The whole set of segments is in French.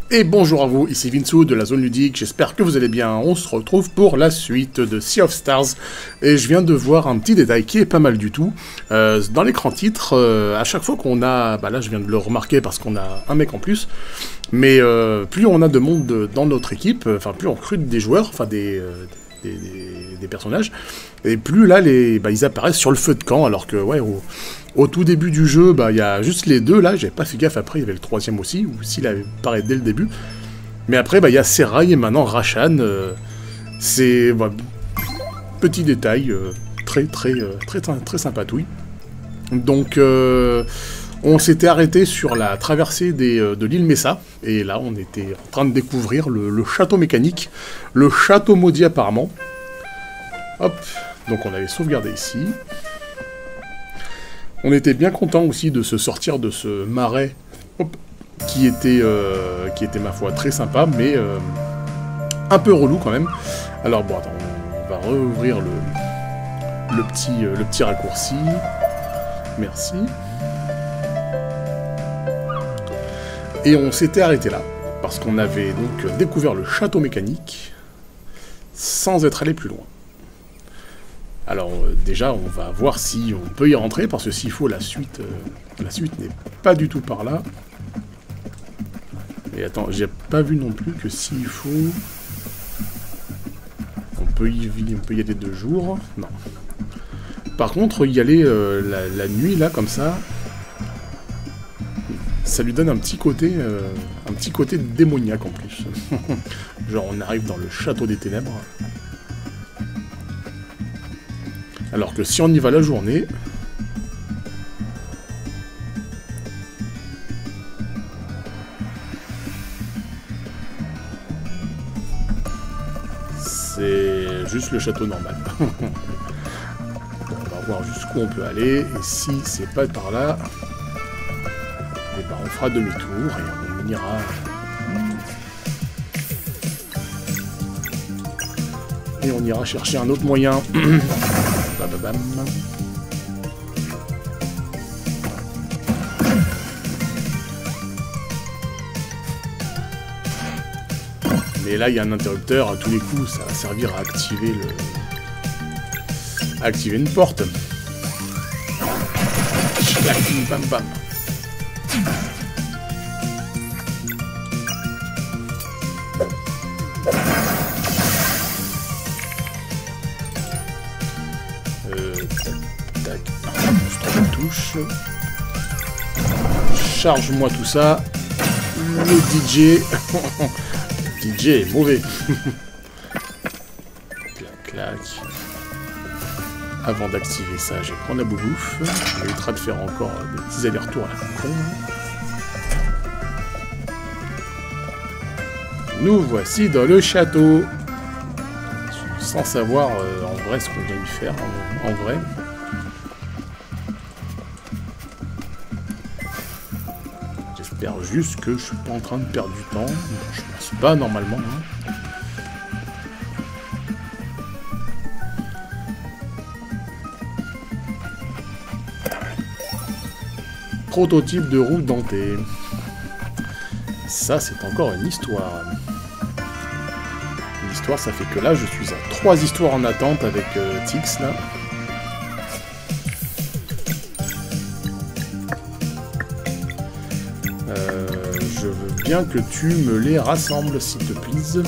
Et bonjour à vous, ici Vinsou de la Zone Ludique, j'espère que vous allez bien. On se retrouve pour la suite de Sea of Stars. Et je viens de voir un petit détail qui est pas mal du tout. Dans l'écran titre, à chaque fois qu'on a... Bah là je viens de le remarquer parce qu'on a un mec en plus. Mais plus on a de monde dans notre équipe, enfin plus on recrute des joueurs, enfin des personnages, et plus là ils apparaissent sur le feu de camp, alors que ouais, au tout début du jeu, il y a juste les deux là, j'avais pas fait gaffe, après il y avait le troisième aussi, ou s'il apparaît dès le début. Mais après il y a Seraï et maintenant Rashan, c'est petit détail, très sympatouille. Donc on s'était arrêté sur la traversée de l'île Mesa, et là on était en train de découvrir le château mécanique, le château maudit apparemment. Hop, donc on avait sauvegardé ici. On était bien content aussi de se sortir de ce marais, hop, qui était ma foi très sympa, mais un peu relou quand même. Alors bon, attends, on va rouvrir le petit raccourci. Merci. Et on s'était arrêté là, parce qu'on avait donc découvert le château mécanique, sans être allé plus loin. Alors déjà, on va voir si on peut y rentrer, parce que s'il faut, la suite n'est pas du tout par là. Et attends, j'ai pas vu non plus que s'il faut... On peut y aller de jour. Non. Par contre, y aller la nuit, là, comme ça... Ça lui donne un petit côté démoniaque en plus. Genre on arrive dans le château des ténèbres. Alors que si on y va la journée... C'est juste le château normal. On va voir jusqu'où on peut aller. Et si c'est pas par là... Et on fera demi-tour et on ira... Et on ira chercher un autre moyen. Bababam. Mais là, il y a un interrupteur. À tous les coups, ça va servir à activer une porte. Bam bam. Tac, touche. Charge-moi tout ça. Le DJ. Le DJ est mauvais. Clac, clac. Avant d'activer ça, je vais prendre la boubouffe. Ça m'évitera de faire encore des petits allers-retours à la con. Nous voici dans le château. Sans savoir en vrai ce qu'on vient y faire, en vrai. J'espère juste que je suis pas en train de perdre du temps. Je pense pas normalement. Hein. Prototype de roue dentée. Ça, c'est encore une histoire. Une histoire, ça fait que là, je suis à 3 histoires en attente avec Tix, là. Je veux bien que tu me les rassembles, s'il te plaît.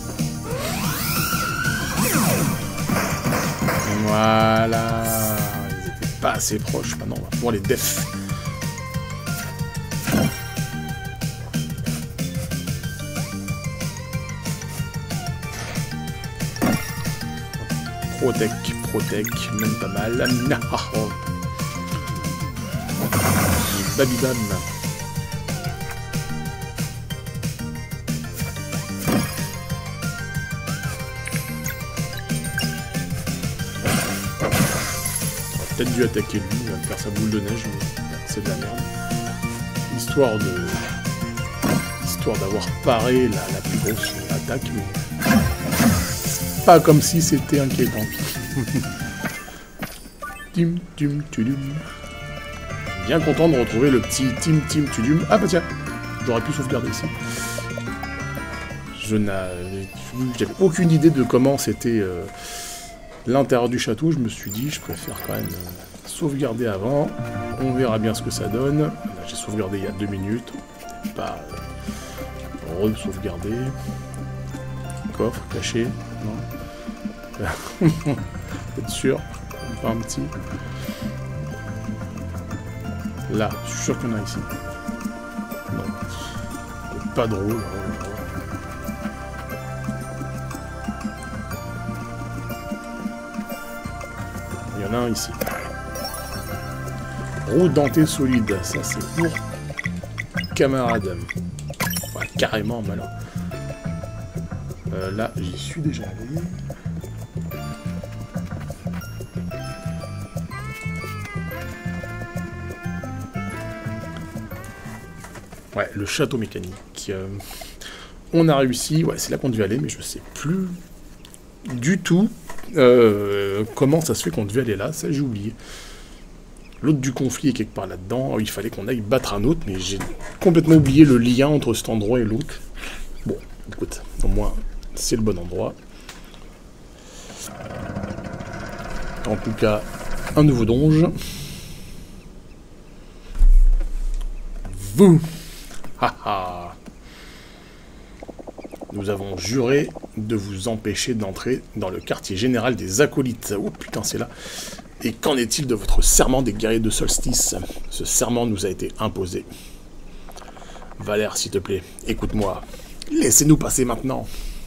Voilà. Ils étaient pas assez proches. Maintenant, on va pouvoir les def. Protec, même pas mal. Babibam. Peut-être dû attaquer lui, il va me faire sa boule de neige, mais c'est de la merde. Histoire d'avoir paré la plus grosse attaque, mais pas comme si c'était inquiétant. Tim Tudum. Bien content de retrouver le petit Tim Tudum. Ah bah tiens, J'aurais pu sauvegarder ici. J'avais aucune idée de comment c'était l'intérieur du château. Je me suis dit, je préfère quand même sauvegarder avant. On verra bien ce que ça donne. Là, j'ai sauvegardé il y a 2 minutes. Pas re-sauvegarder. Coffre caché. Non. Être sûr. Pas un petit. Là, je suis sûr qu'il y en a ici. Non. C'est pas drôle. Il y en a un ici. Roue dentée solide. Ça, c'est pour camarade. Ouais, carrément malin. Là, j'y suis déjà allé. Ouais, le château mécanique. On a réussi. Ouais, c'est là qu'on devait aller, mais je sais plus du tout comment ça se fait qu'on devait aller là. Ça, j'ai oublié. L'autre du conflit est quelque part là-dedans. Il fallait qu'on aille battre un autre, mais j'ai complètement oublié le lien entre cet endroit et l'autre. Bon, écoute, au moins, c'est le bon endroit. En tout cas, un nouveau donge. Vous! Haha! Nous avons juré de vous empêcher d'entrer dans le quartier général des acolytes. Oh putain, c'est là. Et qu'en est-il de votre serment des guerriers de solstice? Ce serment nous a été imposé. Valère, s'il te plaît, écoute-moi. Laissez-nous passer maintenant.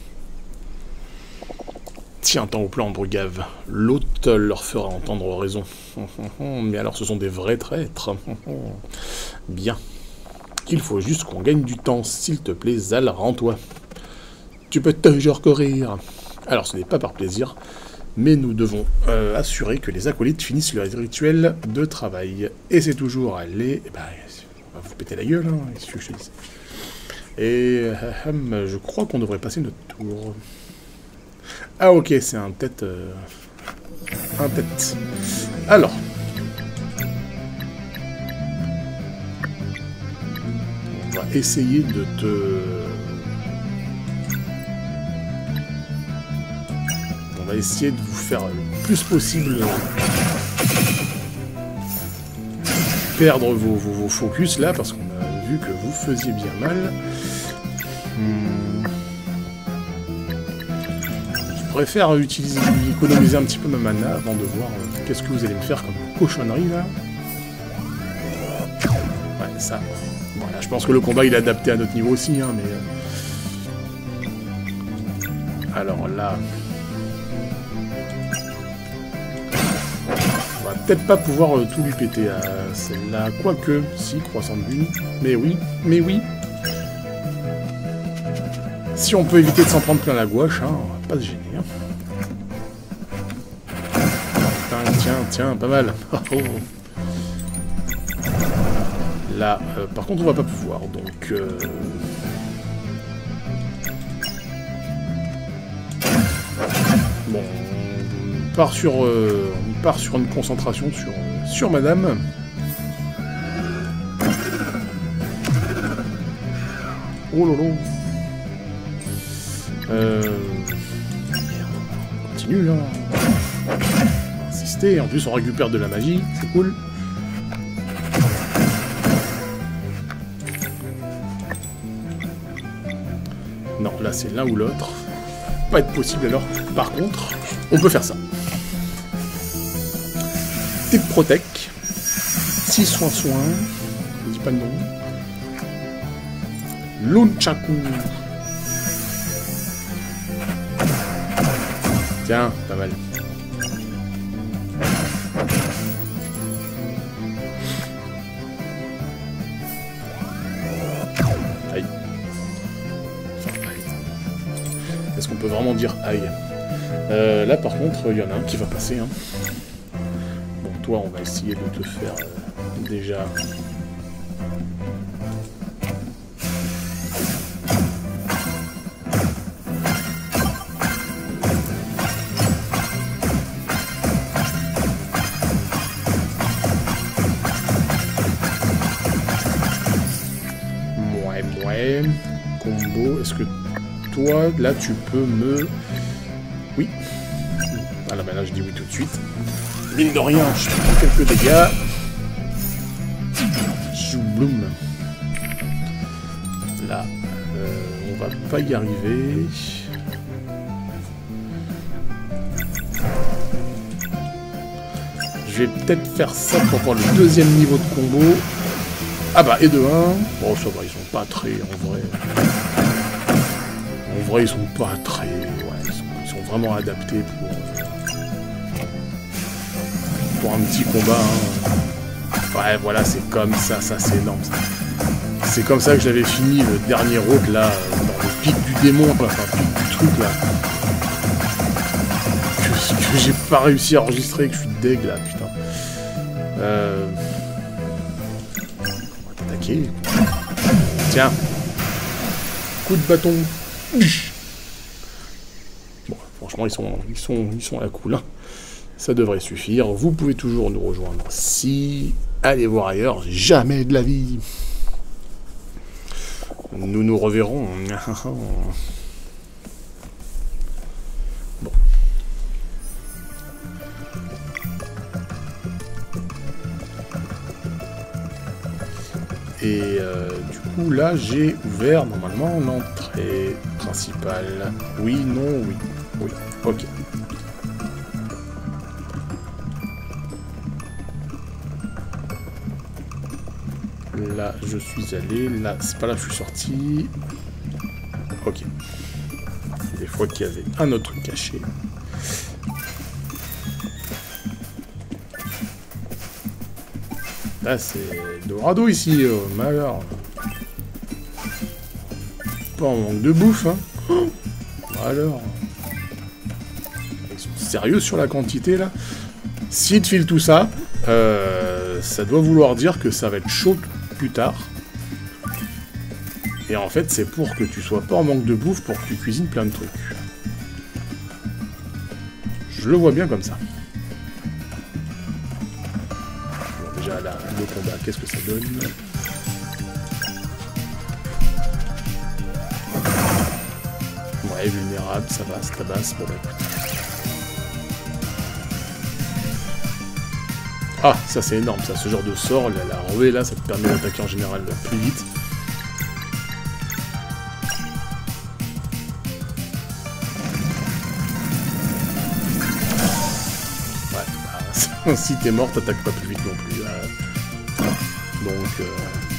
Tiens-t'en au plan, Brugave. L'hôte leur fera entendre raison. Mais alors, ce sont des vrais traîtres. Bien. Il faut juste qu'on gagne du temps. S'il te plaît, Zal, rends-toi. Tu peux toujours courir. Alors, ce n'est pas par plaisir, mais nous devons assurer que les acolytes finissent leur rituel de travail. Et c'est toujours aller... Bah, on va vous péter la gueule, hein, que je dis. Et je crois qu'on devrait passer notre tour. Ah ok, c'est un tête... un tête. Alors. On va essayer de te... On va essayer de vous faire le plus possible perdre vos focus là, parce qu'on a vu que vous faisiez bien mal. Je préfère économiser un petit peu ma mana avant de voir qu'est-ce que vous allez me faire comme cochonnerie là. Ouais, ça. Voilà, je pense que le combat il est adapté à notre niveau aussi, hein, mais... Alors là... On va peut-être pas pouvoir tout lui péter à celle-là, quoique, si, croissant de lune. Mais oui, mais oui. Si on peut éviter de s'en prendre plein la gouache, hein, on va pas se gêner. Hein. Tiens, pas mal. Là, par contre, on va pas pouvoir, donc... Bon, on part sur une concentration sur madame. Oh lolo. On continue, hein. On va insister, en plus on récupère de la magie, c'est cool. Non, là c'est l'un ou l'autre. Pas être possible alors. Par contre, on peut faire ça. Type Protec. 6 soins. Je dis pas le nom. Lunchaku. Tiens, pas mal. Aïe. Est-ce qu'on peut vraiment dire aïe? Là par contre, il y en a un qui va passer. Hein. Bon, toi, on va essayer de te faire déjà... combo. Est-ce que toi, là, tu peux me... Oui. Ah là, ben là, je dis oui tout de suite. Mine de rien, je prends quelques dégâts. Zoubloum. Là, on va pas y arriver. Je vais peut-être faire ça pour avoir le deuxième niveau de combo. Ah bah, et de 1. Bon, ça va, ils sont pas très, en vrai. En vrai, ils sont pas très... Ouais, ils sont vraiment adaptés pour un petit combat. Hein. Ouais, voilà, c'est comme ça, c'est énorme, ça. C'est comme ça que j'avais fini le dernier rogue, là, dans le pic du démon, quoi, enfin, le pic du truc, là. Que j'ai pas réussi à enregistrer, que je suis deg, là, putain. On va t'attaquer. Tiens. Coup de bâton. Bon, franchement, ils sont à la cool, hein. Ça devrait suffire. Vous pouvez toujours nous rejoindre si... Allez voir ailleurs, jamais de la vie. Nous nous reverrons. Bon. Et du coup, là, j'ai ouvert normalement l'entrée principale. Oui, non, oui. Oui, ok. Là, je suis allé. Là, c'est pas là que je suis sorti. Ok. Des fois qu'il y avait un autre truc caché. Là, c'est Dorado ici, malheur. Pas en manque de bouffe, hein. Oh, alors. Ils sont sérieux sur la quantité, là. S'ils te filent tout ça, ça doit vouloir dire que ça va être chaud plus tard. Et en fait, c'est pour que tu sois pas en manque de bouffe, pour que tu cuisines plein de trucs. Je le vois bien comme ça. Bon, déjà, là, le combat, qu'est-ce que ça donne? Ouais, vulnérable, ça va, ça tabasse. Bon, bah écoute. Ah, ça c'est énorme, ça, ce genre de sort, la rouée là, ça te permet d'attaquer en général plus vite. Ouais, bah, si t'es mort, t'attaques pas plus vite non plus. Donc...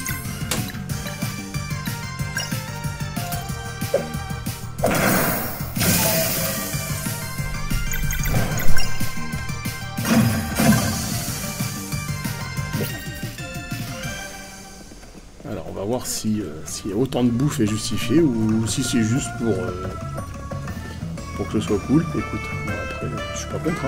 Alors on va voir si autant de bouffe est justifié ou si c'est juste pour que ce soit cool. Écoute, bon, après je suis pas contre, hein.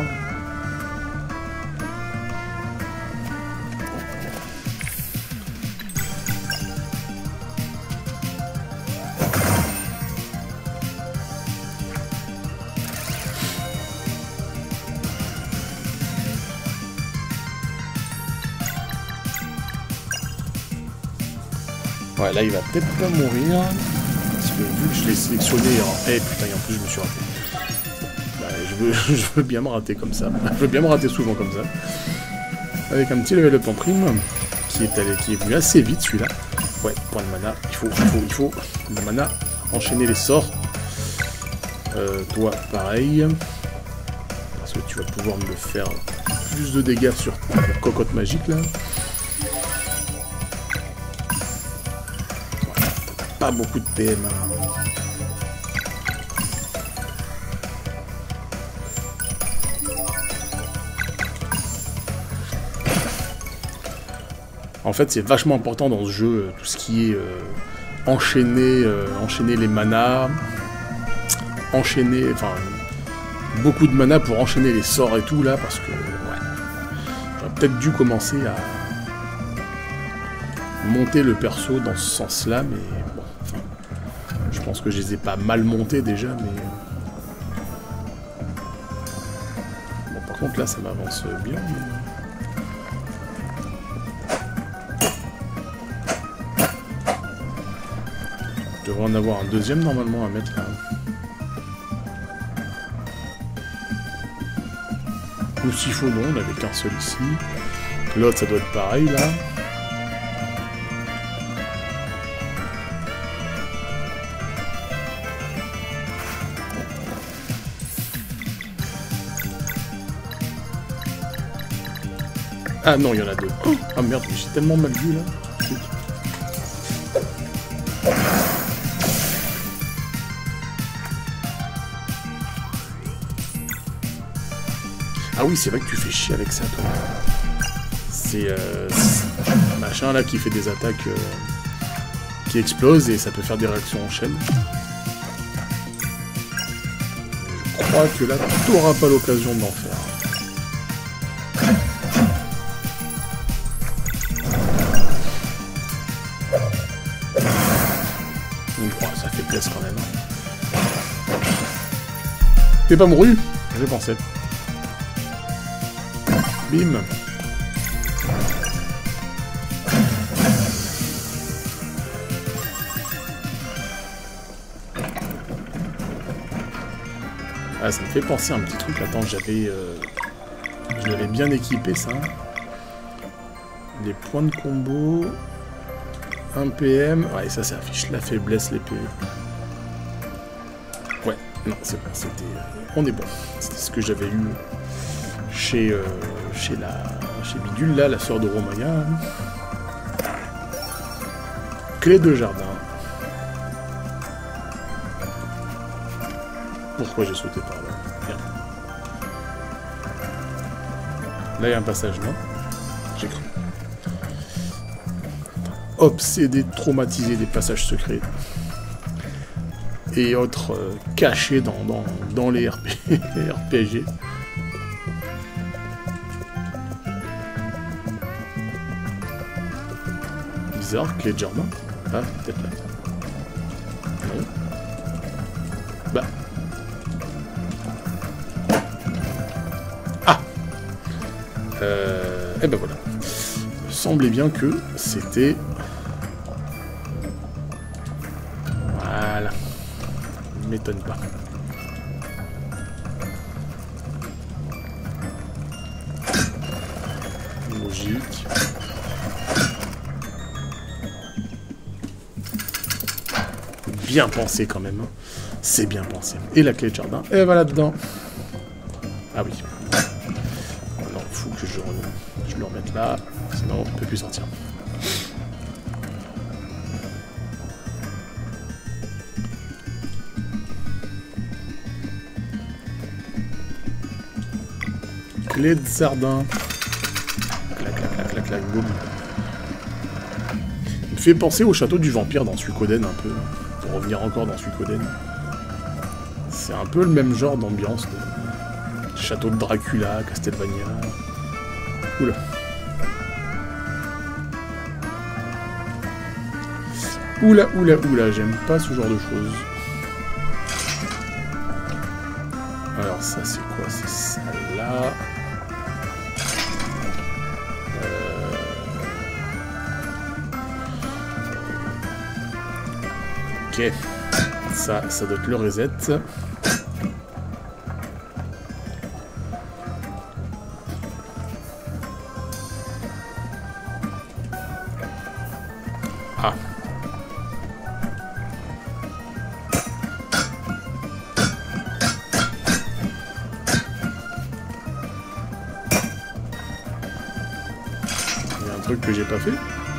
Ouais, là il va peut-être pas mourir. Parce que vu que je l'ai sélectionné en... Eh putain, et en plus je me suis raté. Bah, je veux bien me rater comme ça. Je veux bien me rater souvent comme ça. Avec un petit level up en prime. Qui est venu assez vite celui-là. Ouais, point de mana. Il faut. Le mana. Enchaîner les sorts. Toi, pareil. Parce que tu vas pouvoir me faire plus de dégâts sur ta cocotte magique là. Pas beaucoup de PM. En fait, c'est vachement important dans ce jeu, tout ce qui est enchaîner les manas, enfin, beaucoup de mana pour enchaîner les sorts et tout, là, parce que, ouais, j'aurais peut-être dû commencer à monter le perso dans ce sens-là, mais bon, enfin, je pense que je les ai pas mal montés déjà, mais... Bon, par contre, là, ça m'avance bien, mais... devrait en avoir un deuxième normalement à mettre là. Ou s'il faut, non, on n'avait qu'un seul ici. L'autre, ça doit être pareil là. Ah non, il y en a deux. Ah merde, j'ai tellement mal vu là. Ah oui, c'est vrai que tu fais chier avec ça, toi. C'est machin là qui fait des attaques qui explosent et ça peut faire des réactions en chaîne. Je crois que là, tu n'auras pas l'occasion d'en faire. Ça fait plaisir quand même. T'es pas mouru? J'ai pensé. Bim. Ah, ça me fait penser à un petit truc. Attends, j'avais... je l'avais bien équipé, ça. Les points de combo... 1 PM... Ouais, ça affiche la faiblesse, les PV. Ouais, non, c'est bon, c'était... on est bon. C'était ce que j'avais eu chez Bidule, là, la sœur de Romaya. Clé de jardin. Pourquoi j'ai sauté par là? Bien. Là, il y a un passage, non? J'ai cru. Obsédé, traumatisé des passages secrets. Et autres cachés dans les RPG. Bizarre, clé de jardin. Ah, peut-être là. Non. Bah. Ah. Et ben voilà. Il semblait bien que c'était... Voilà. M'étonne pas. Logique. Bien pensé quand même. Hein. C'est bien pensé. Et la clé de jardin, elle va là-dedans. Ah oui. Non, il faut que je le remette là. Sinon, on ne peut plus sortir. Clé de jardin. Clac, clac, clac, clac, clac, boum. Il me fait penser au château du vampire dans Suikoden un peu. Pour revenir encore dans Suikoden. C'est un peu le même genre d'ambiance. De... Château de Dracula, Castlevania. Oula. Oula, oula, oula, j'aime pas ce genre de choses. Alors ça c'est quoi? C'est ça là. Ok. Ça doit être le reset. Ah. Il y a un truc que j'ai pas fait.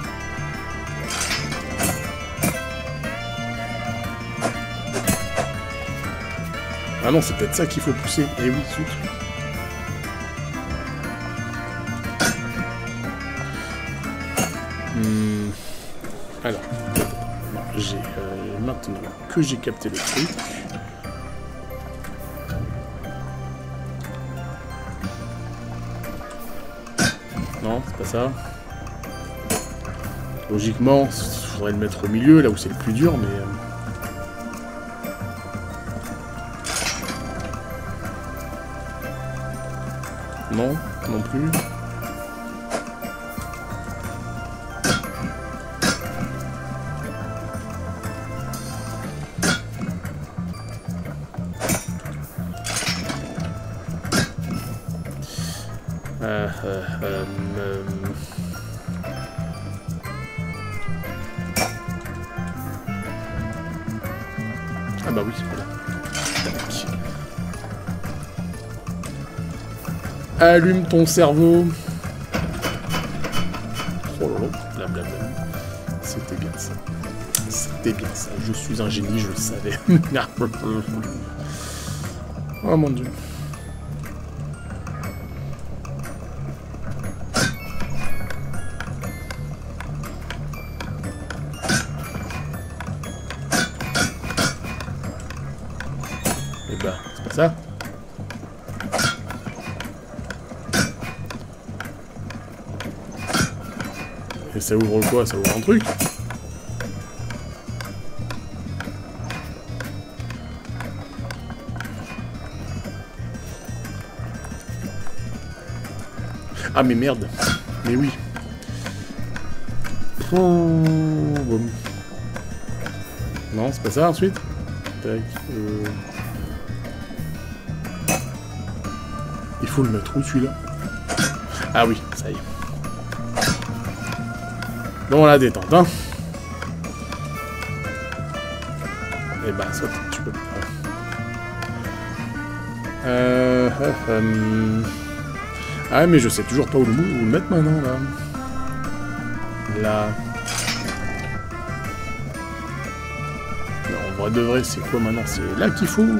Ah non, c'est peut-être ça qu'il faut pousser. Eh oui, zut. Alors, j'ai maintenant que j'ai capté le truc. Non, c'est pas ça. Logiquement, il faudrait le mettre au milieu, là où c'est le plus dur, mais... Non, non plus. Ah bah oui, voilà. Allume ton cerveau. Oh là là, blablabla. C'était bien ça. C'était bien ça. Je suis un génie, je le savais. Oh mon dieu. Eh ben, c'est pas ça. Et ça ouvre quoi? Ça ouvre un truc? Ah mais merde. Mais oui. Bon. Non, c'est pas ça ensuite. Tac. Il faut le mettre où celui-là? Ah oui, ça y est. Bon, la détente, hein. Eh ben, ça, tu peux pas. Ah, mais je sais toujours pas où le mettre maintenant, là. Là. Non, en vrai de vrai, c'est quoi maintenant? C'est là qu'il faut.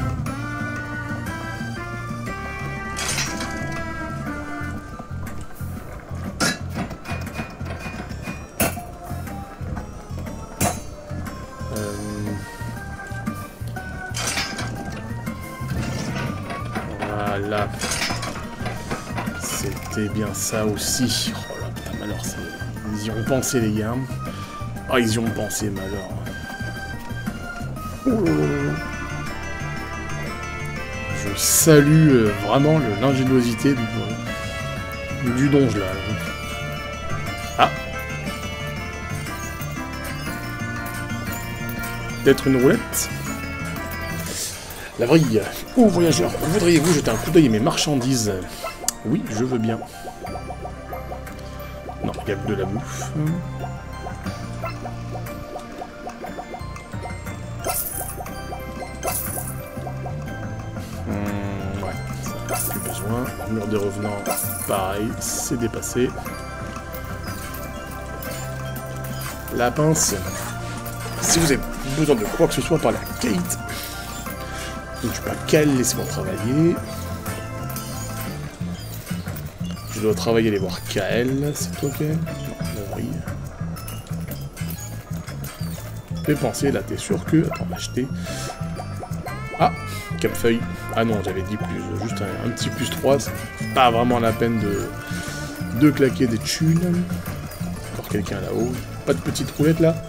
Voilà. C'était bien ça aussi. Oh là, putain, mais alors, ils y ont pensé, les gars. Oh, ils y ont pensé, mais alors. Oh là là. Je salue vraiment l'ingéniosité du donge, là. Ah. Peut-être une roulette. La vrille. Oh, voyageur, voudriez-vous jeter un coup d'œil à mes marchandises? Oui, je veux bien. Non, il y a de la bouffe. Ouais, ça n'a plus besoin. Mur des revenants, pareil, c'est dépassé. La pince. Si vous avez besoin de quoi que ce soit par la Kate, je ne suis pas calme, laissez-moi travailler. Je dois travailler aller voir Kael, c'est toi Kael? Non, oui. Fais penser, là, t'es sûr que... Attends, acheter. Ah, Capfeuille. Ah non, j'avais dit plus, juste un petit plus 3, c'est pas vraiment la peine de claquer des thunes. Encore quelqu'un là-haut. Pas de petite roulette là?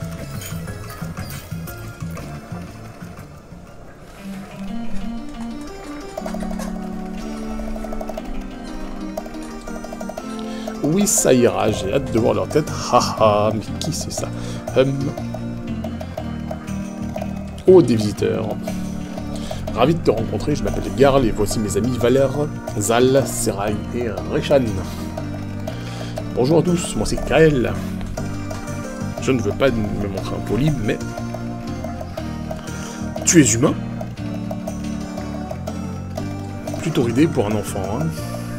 Oui, ça ira, j'ai hâte de voir leur tête. Haha, mais qui c'est ça? Oh, des visiteurs. Ravi de te rencontrer, je m'appelle Garl et voici mes amis Valère, Zal, Seraï et Reshan. Bonjour à tous, moi c'est Kael. Je ne veux pas me montrer impoli, mais... Tu es humain? Plutôt ridé pour un enfant, hein.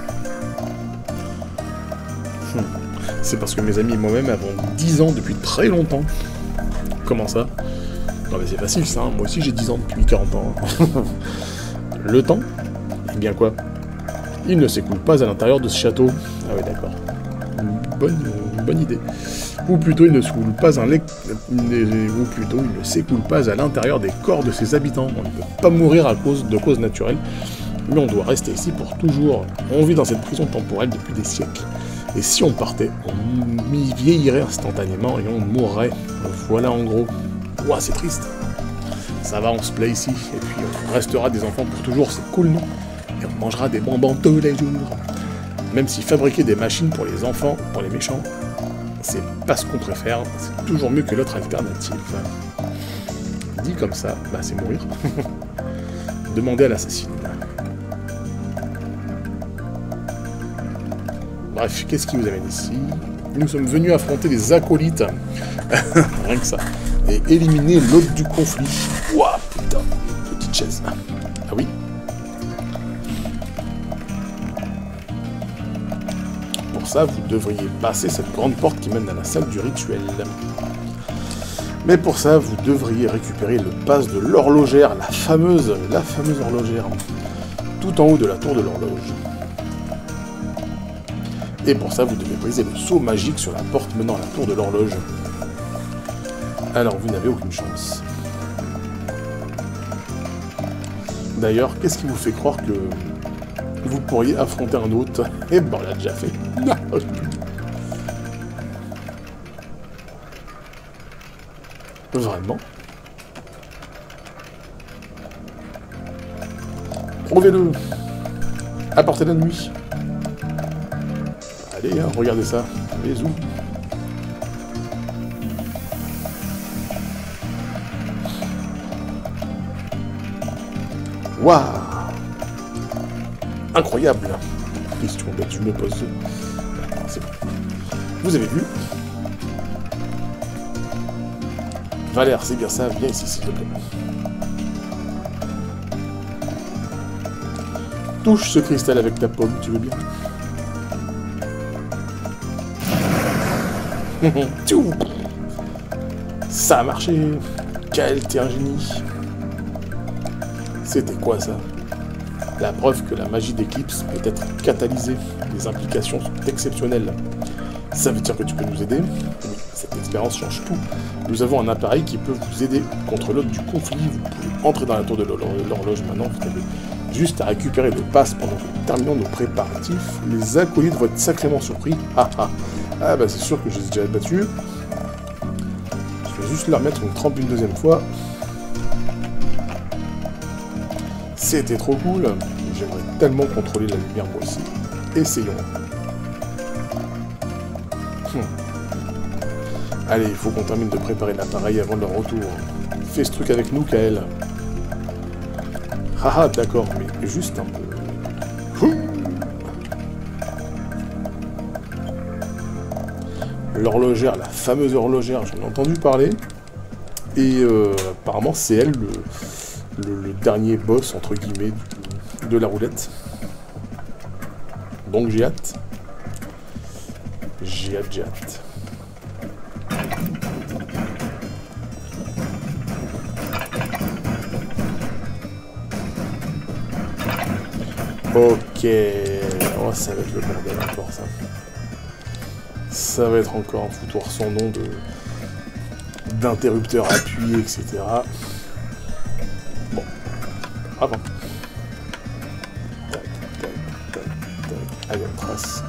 C'est parce que mes amis et moi-même avons 10 ans depuis très longtemps. Comment ça? Non mais c'est facile ça, hein. Moi aussi j'ai 10 ans depuis 40 ans. Le temps? Eh bien quoi? Il ne s'écoule pas à l'intérieur de ce château. Ah oui d'accord. Bonne idée. Ou plutôt il ne s'écoule pas il ne s'écoule pas à l'intérieur des corps de ses habitants. On ne peut pas mourir à cause de causes naturelles, mais on doit rester ici pour toujours. On vit dans cette prison temporelle depuis des siècles. Et si on partait, on y vieillirait instantanément et on mourrait. Voilà en gros. Ouah, c'est triste. Ça va, on se plaît ici. Et puis on restera des enfants pour toujours, c'est cool, non? Et on mangera des bonbons tous les jours. Même si fabriquer des machines pour les enfants, pour les méchants, c'est pas ce qu'on préfère. C'est toujours mieux que l'autre alternative. Dit comme ça, bah c'est mourir. Demandez à l'assassine. Bref, qu'est-ce qui nous amène ici? Nous sommes venus affronter les acolytes. Rien que ça. Et éliminer l'hôte du conflit. Ouah, putain. Petite chaise. Ah oui. Pour ça, vous devriez passer cette grande porte qui mène à la salle du rituel. Mais pour ça, vous devriez récupérer le pass de l'horlogère, la fameuse horlogère, tout en haut de la tour de l'horloge. Et pour ça, vous devez briser le sceau magique sur la porte menant à la tour de l'horloge. Alors, vous n'avez aucune chance. D'ailleurs, qu'est-ce qui vous fait croire que vous pourriez affronter un hôte? Eh ben, on l'a déjà fait. Vraiment? Prouvez-le. Apportez la nuit. Allez, hein, regardez ça. Allez, zoom. Waouh! Incroyable! Question bête, je me pose. C'est bon. Vous avez vu? Valère, c'est bien ça, viens ici, s'il te plaît. Touche ce cristal avec ta paume, tu veux bien? Ça a marché! Kael, t'es un génie! C'était quoi ça? La preuve que la magie d'éclipse peut être catalysée. Les implications sont exceptionnelles. Ça veut dire que tu peux nous aider? Oui, cette expérience change tout. Nous avons un appareil qui peut vous aider contre l'hôte du conflit. Vous pouvez entrer dans la tour de l'horloge maintenant. Vous avez juste à récupérer le pass pendant que nous terminons nos préparatifs. Les acolytes vont être sacrément surpris. Ah bah c'est sûr que je les ai déjà battus. Je vais juste leur mettre une trempe une deuxième fois. C'était trop cool. J'aimerais tellement contrôler la lumière moi aussi. Essayons. Allez, il faut qu'on termine de préparer l'appareil avant leur retour. Fais ce truc avec nous, Kael. Haha, d'accord, mais juste un peu. L'horlogère, la fameuse horlogère, j'en ai entendu parler. Et apparemment, c'est elle le dernier boss, entre guillemets, de la roulette. Donc j'ai hâte. J'ai hâte. Ok. Oh, ça va être le bordel encore, ça. Ça va être encore un foutoir sans nom d'interrupteurs appuyés, etc. Bon. Avant. Tac, tac, tac, tac. Allez, on trace.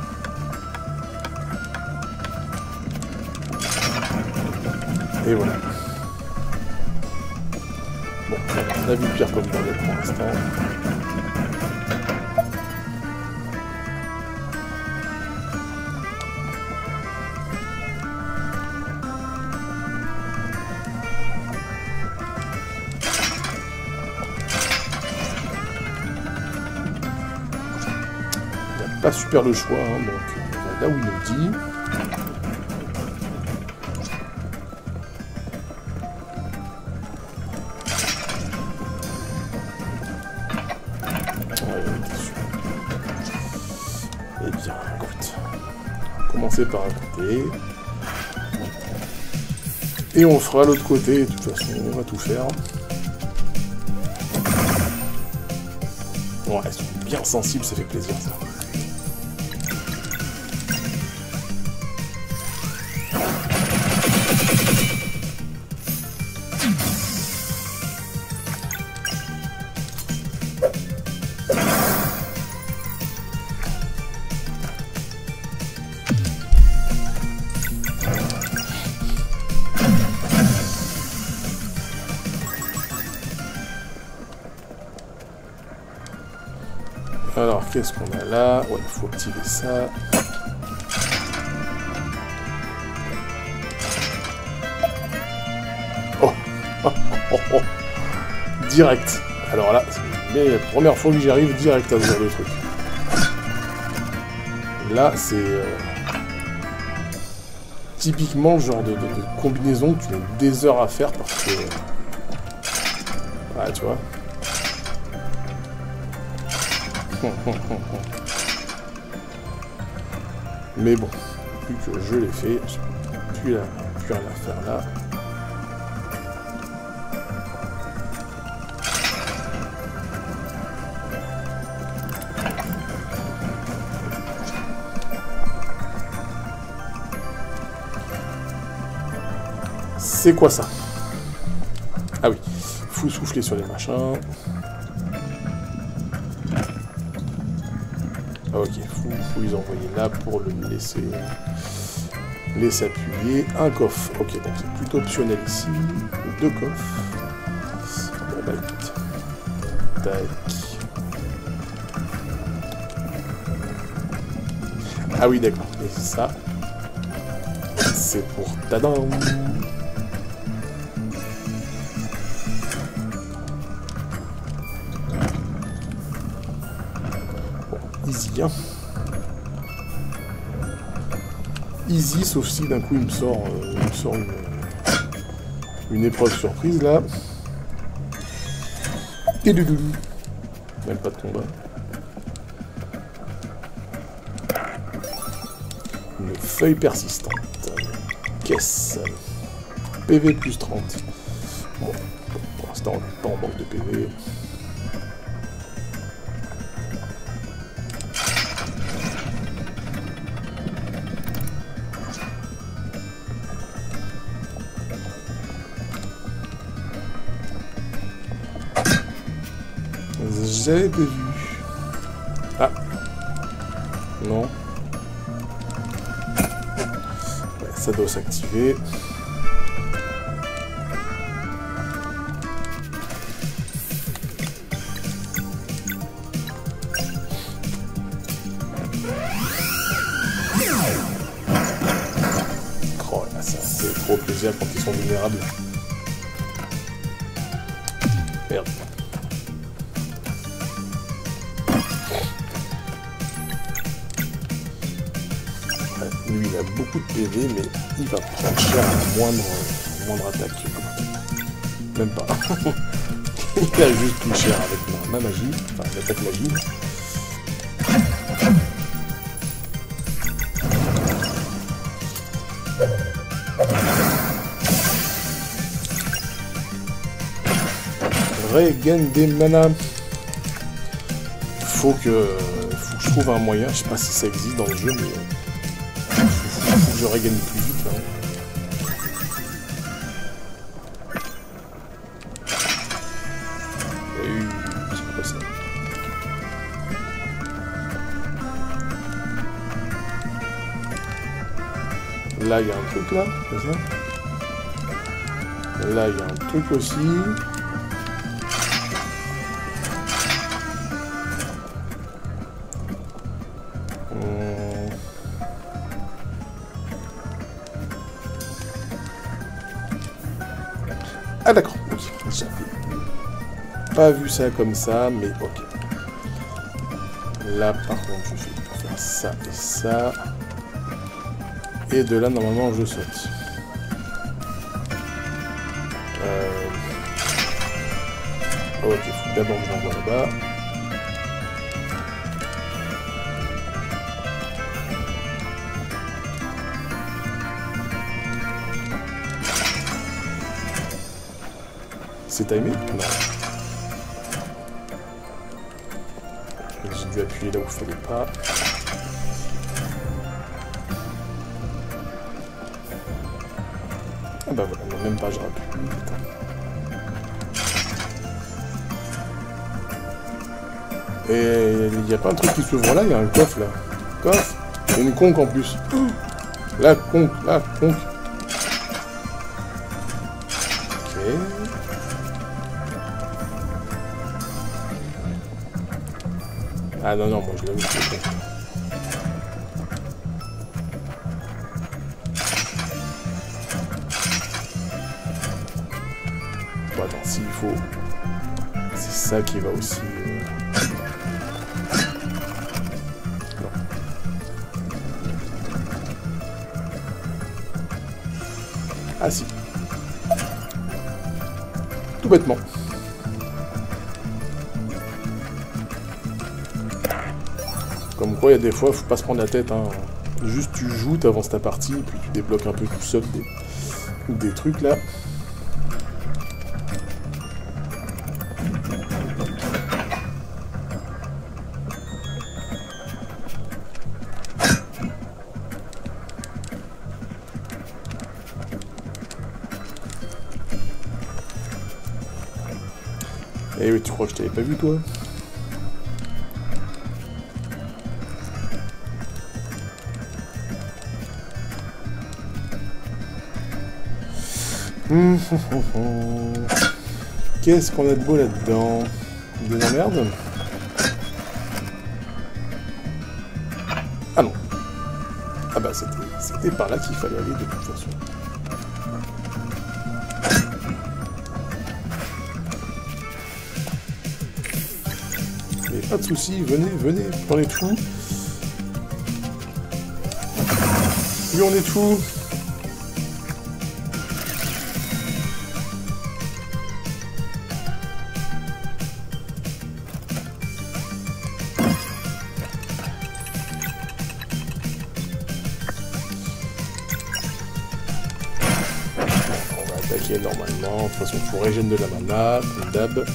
Et voilà. Bon, on a vu pire comme bordel pour l'instant. Pas super le choix, hein, donc on va là où il nous dit. Ouais, eh bien, écoute. Commencer par un côté. Et on fera l'autre côté, de toute façon, on va tout faire. Ouais, elles sont bien sensibles, ça fait plaisir ça. Alors, qu'est-ce qu'on a là? Ouais, il faut activer ça. Oh. Direct. Alors là, c'est la première fois que j'y arrive direct à ce genre de truc. Là, c'est typiquement le genre de combinaison que tu mets des heures à faire parce que... ah, tu vois. Mais bon, vu que je l'ai fait, je plus rien à faire là. C'est quoi ça? Ah oui, faut souffler sur les machins. Ah, ok, faut les envoyer là pour le laisser appuyer. Un coffre, ok, donc c'est plutôt optionnel ici. 2 coffres. Bon bah écoute. Tac. Ah oui, d'accord, et ça, c'est pour tadam. Easy, hein. Easy, sauf si d'un coup il me sort une épreuve surprise là. Et du doudou. Même pas de combat. Une feuille persistante. Caisse. PV plus 30. Bon, pour l'instant on n'est pas en manque de PV. J'avais pas vu. Ah. Non. Ouais, ça doit s'activer. Oh là, ça fait trop plaisir quand ils sont vulnérables. Merde. Lui, il a beaucoup de PV, mais il va prendre cher à la moindre attaque. Même pas. Il a juste plus cher avec ma magie, enfin l'attaque magie. Regain des mana. Faut que je trouve un moyen, je sais pas si ça existe dans le jeu, mais faut que je regagne plus vite là. C'est quoi ça? Là il y a un truc là, c'est ça? Là il y a un truc aussi. Ah d'accord, ok, j'avais pas vu ça comme ça, mais ok. Là par contre je vais faire ça et ça. Et de là normalement je saute. Ok, faut d'abord que j'envoie là-bas. C'est timé? Non. J'ai dû appuyer là où il fallait pas. Ah bah voilà, non, même pas, j'aurais pu. Et il n'y a pas un truc qui s'ouvre là, il y a un coffre là. Coffre. Et une conque en plus. La conque, la conque. Ok. Ah non, non, moi je l'avoue que c'est con. Bon, attends, s'il faut... C'est ça qui va aussi... Non. Ah si. Tout bêtement. Comme quoi, il y a des fois, faut pas se prendre la tête, hein. Juste tu joues, t'avances ta partie, puis tu débloques un peu tout seul des trucs là. Eh oui, tu crois que je t'avais pas vu, toi? Qu'est-ce qu'on a de beau là-dedans? Des emmerdes? Ah non. Ah bah c'était par là qu'il fallait aller de toute façon. Mais pas de soucis, venez, on est fous. Oui, on est fous. Normalement, de toute façon, il faut régénérer de la mana, comme d'hab.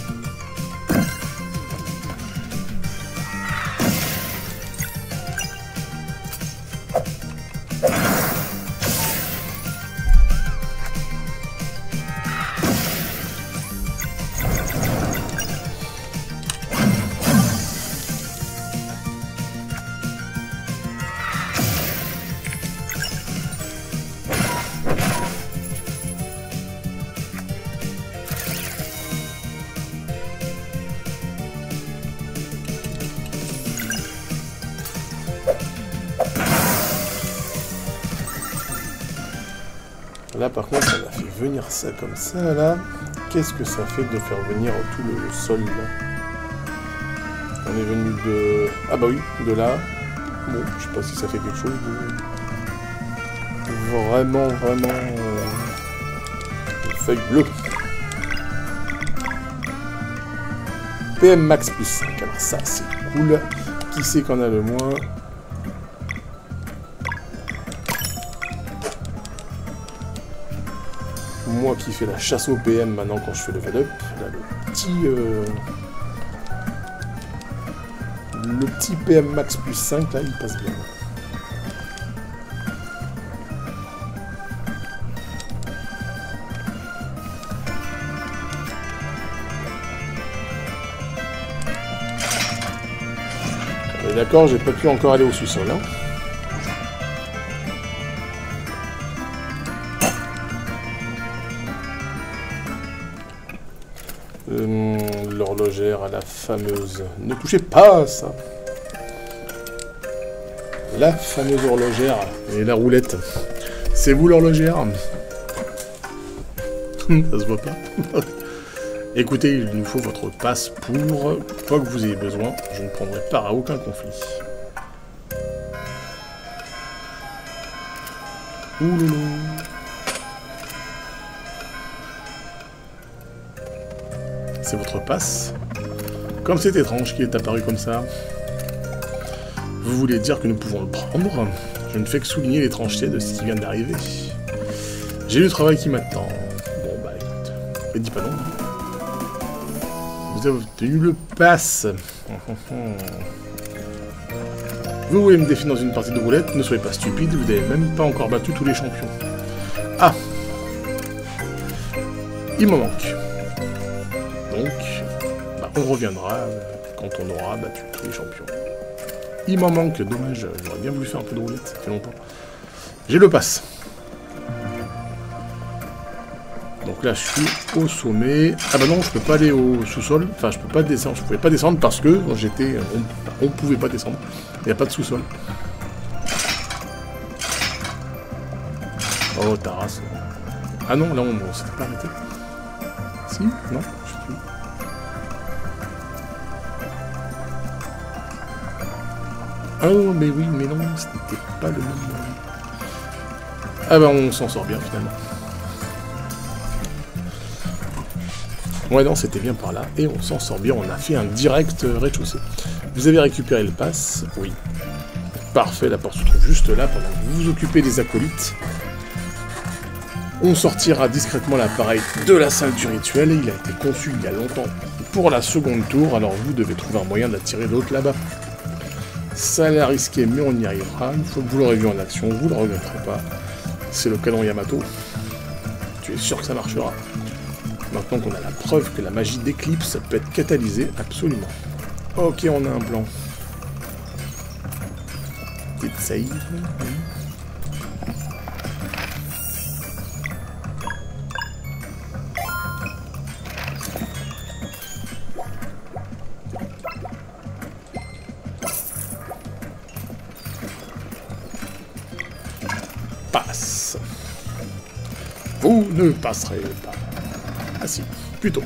Là par contre on a fait venir ça comme ça là. Qu'est-ce que ça fait de faire venir tout le sol là? On est venu de... Ah bah oui, de là. Bon, je sais pas si ça fait quelque chose de... Vraiment... Feuille bleue. PM Max plus 5, alors ça c'est cool. Qui c'est qu'on a le moins? Moi qui fais la chasse au PM maintenant quand je fais level up, là le petit PM Max plus 5 là il passe bien. Et d'accord, j'ai pas pu encore aller au sous-sol hein. L'horlogère à la fameuse... Ne touchez pas à ça. La fameuse horlogère et la roulette. C'est vous l'horlogère? Ça se voit pas. Écoutez, il nous faut votre passe pour... Quoi que vous ayez besoin, je ne prendrai part à aucun conflit. Ouloulou. C'est votre passe. Comme c'est étrange qu'il est apparu comme ça. Vous voulez dire que nous pouvons le prendre? Je ne fais que souligner l'étrangeté de ce qui vient d'arriver. J'ai du travail qui m'attend. Bon bah écoute, mais dis pas non. Vous avez obtenu le pass. Vous voulez me défier dans une partie de roulette? Ne soyez pas stupide, vous n'avez même pas encore battu tous les champions. Ah! Il m'en manque. Donc, bah, on reviendra quand on aura battu tous les champions. Il m'en manque, dommage, j'aurais bien voulu faire un peu de roulette, ça fait longtemps. J'ai le pass. Donc là, je suis au sommet. Ah bah non, je peux pas aller au sous-sol. Enfin, je peux pas descendre. Je pouvais pas descendre parce que j'étais... On pouvait pas descendre. Il n'y a pas de sous-sol. Oh, ta race. Ah non, là, on s'était pas arrêté. Si? Non? Je sais plus. Oh, mais oui, mais non, c'était pas le même... Ah bah, on s'en sort bien, finalement. Ouais, non, c'était bien par là. Et on s'en sort bien. On a fait un direct rez-de-chaussée. Vous avez récupéré le pass? Oui. Parfait, la porte se trouve juste là pendant que vous vous occupez des acolytes. On sortira discrètement l'appareil de la salle du rituel. Il a été conçu il y a longtemps pour la seconde tour. Alors vous devez trouver un moyen d'attirer l'autre là-bas. Ça a l'air risqué, mais on y arrivera. Une fois que vous l'aurez vu en action, vous ne le regretterez pas. C'est le canon Yamato. Tu es sûr que ça marchera? Maintenant qu'on a la preuve que la magie d'éclipse peut être catalysée, absolument. Ok, on a un plan. Petite save. Passe. Vous ne passerez pas. Ah si, plutôt.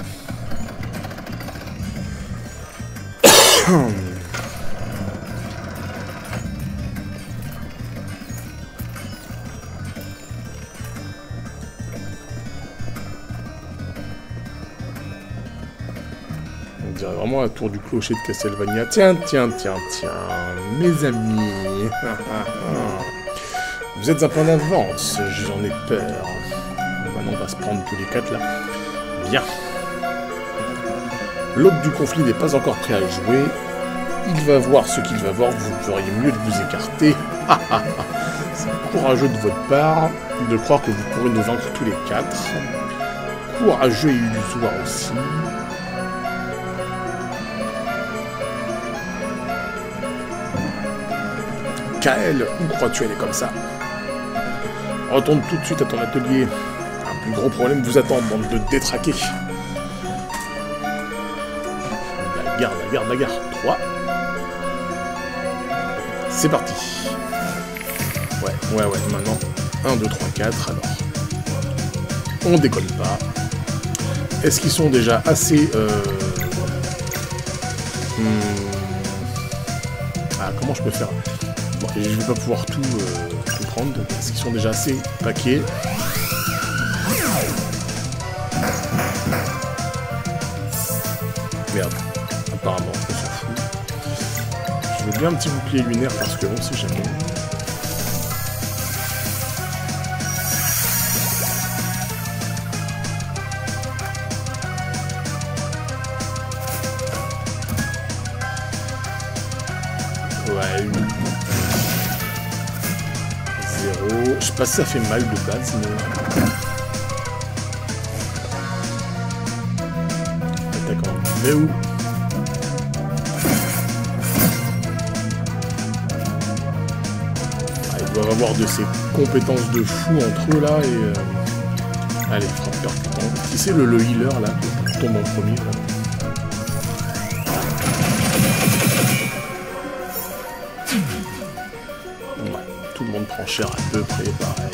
On dirait vraiment la tour du clocher de Castlevania. Tiens, tiens, tiens, tiens, mes amis. Vous êtes un peu en avance, j'en ai peur. Maintenant, on va se prendre tous les quatre là. Bien. L'hôte du conflit n'est pas encore prêt à jouer. Il va voir ce qu'il va voir, vous feriez mieux de vous écarter. C'est courageux de votre part de croire que vous pourrez nous vaincre tous les quatre. Courageux et illusoire aussi. Kael, où crois-tu aller comme ça? Retourne tout de suite à ton atelier. Un plus gros problème vous attend, bande de détraqués. La gare. 3. C'est parti. Ouais, maintenant. 1, 2, 3, 4, alors. On décolle pas. Est-ce qu'ils sont déjà assez... Ah, comment je peux faire? Bon, je vais pas pouvoir tout prendre, donc est-ce qu'ils sont déjà assez paquets? Merde, apparemment, on s'en fout. Je veux bien un petit bouclier lunaire parce que on sait jamais. Ouais, 0. Je sais pas si ça fait mal de base, mais... Attaquant. Mais où? Ah, ils doivent avoir de ces compétences de fou entre eux là et... Allez, frappe percutante. Qui c'est le healer là qui tombe en premier là? Tout le monde prend cher à peu près pareil.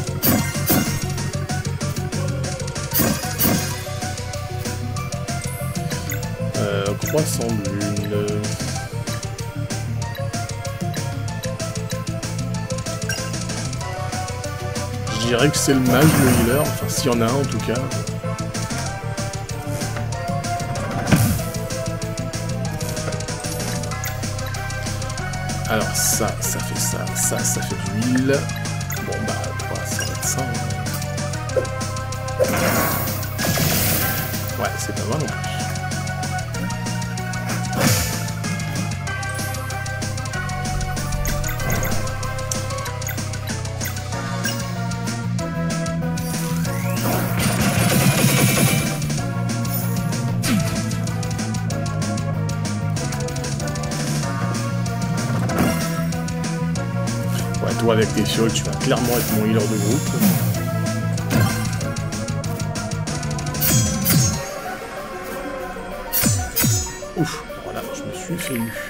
Croissant de lune. Je dirais que c'est le mage, le healer, enfin s'il y en a un en tout cas. Alors ça fait ça, ça fait de l'huile. Bon bah, ça va être ça. Hein. Ouais, c'est pas mal non plus. Toi avec tes fioles, tu vas clairement être mon healer de groupe. Ouf, voilà, je me suis fait eu.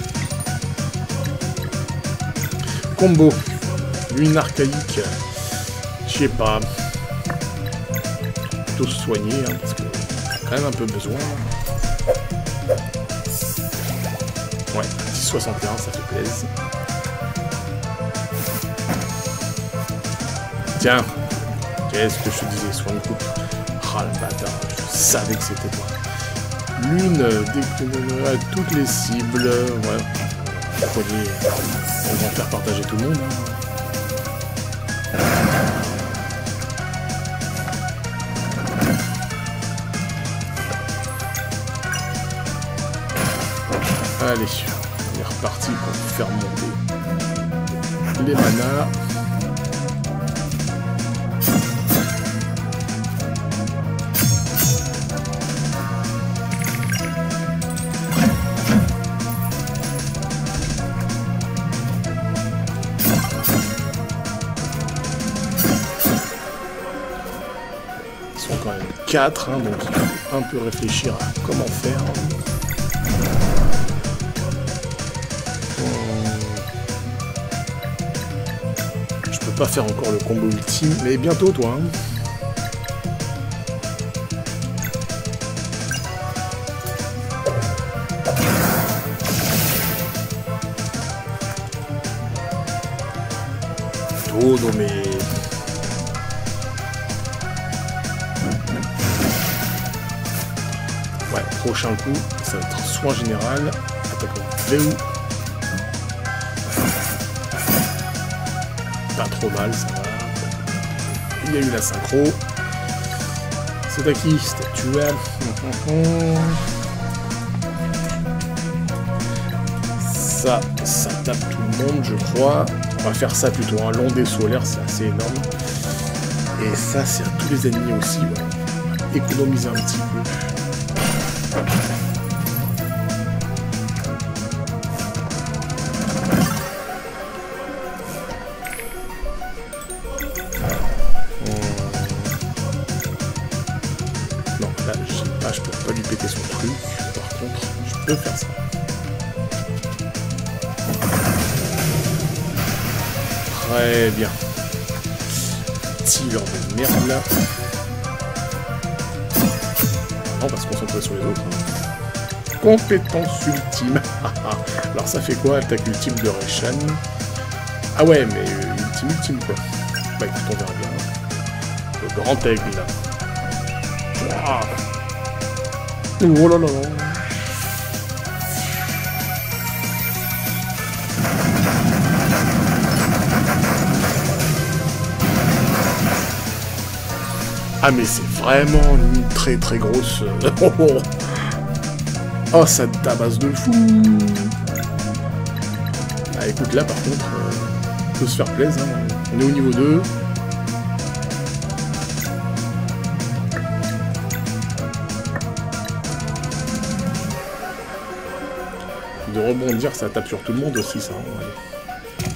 Combo. Lune archaïque. Je sais pas. Plutôt se soigner, hein, parce que j'ai quand même un peu besoin. Ouais, 61, ça fait plaisir. Tiens, qu'est-ce que je te disais, soin de coupe. Ah le bâtard, je savais que c'était toi. L'une à toutes les cibles. Ouais. On va en faire partager tout le monde. Allez, on est reparti pour faire monter les manas. Ils sont quand même 4, hein, donc il faut un peu réfléchir à comment faire. Pas faire encore le combo ultime, mais bientôt toi. Hein. Oh non mais... Ouais, prochain coup, ça va être soin général, attaque en VO. Pas trop mal, ça va. Il y a eu la synchro. C'est à qui? C'est actuel. Ça tape tout le monde, je crois. On va faire ça plutôt. Un long dé solaire, c'est assez énorme. Et ça, c'est à tous les ennemis aussi. Ouais. Économiser un petit peu. Je peux pas lui péter son truc, par contre, je peux faire ça. Très bien. Petit leur de merde là. Non, on va se concentrer sur les autres. Hein. Compétence ultime. Alors ça fait quoi, attaque ultime de Reshan? Ah ouais, mais ultime quoi. Bah écoute, on verra bien. Le grand aigle là. Ah. Oh là là là. Ah mais c'est vraiment une très très grosse... Oh ça tabasse de fou. Ah écoute là par contre, on peut se faire plaisir. Hein. On est au niveau 2. De rebondir, ça tape sur tout le monde aussi, ça. Ouais.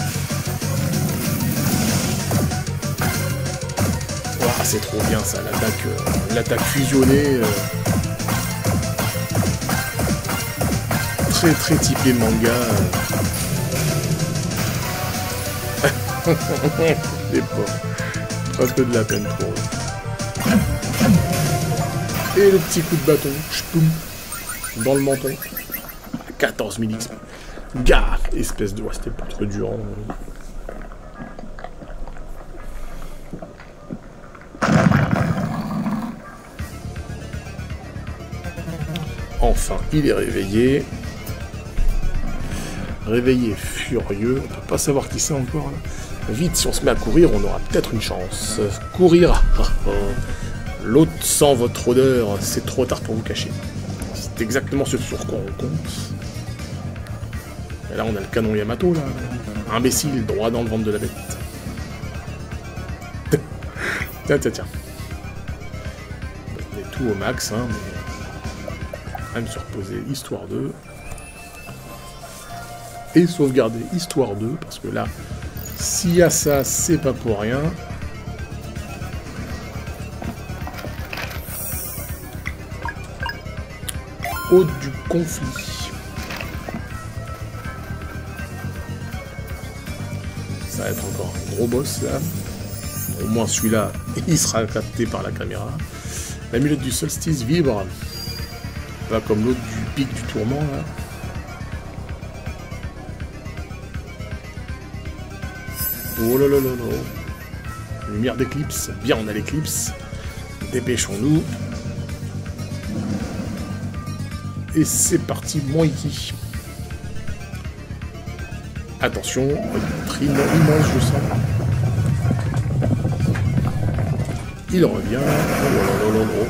Oh, c'est trop bien, ça, l'attaque fusionnée. Très, très typé manga. Les pauvres. Presque de la peine pour eux. Et le petit coup de bâton. Ch'poum. Dans le menton. 14 000 XP. Gars, espèce de... Ouais, c'était pas trop dur. Enfin, il est réveillé. Réveillé furieux. On peut pas savoir qui c'est encore. Là. Vite, si on se met à courir, on aura peut-être une chance. Courir. L'autre sent votre odeur. C'est trop tard pour vous cacher. C'est exactement ce sur quoi on compte. Et là, on a le canon Yamato, là. Imbécile, droit dans le ventre de la bête. Tiens. On est tout au max, hein, mais... Quand même se reposer, histoire 2. Et sauvegarder, histoire 2, parce que là, s'il y a ça, c'est pas pour rien. Hôte du conflit. Ça va être encore un gros boss là. Au moins celui-là, il sera capté par la caméra. L'amulette du solstice vibre. Pas comme l'autre du pic du tourment là. Oh là là là là. Lumière d'éclipse. Bien, on a l'éclipse. Dépêchons-nous. et c'est parti, mon Iki. Attention, une trine immense, je sens. Il revient. Oh là là là là.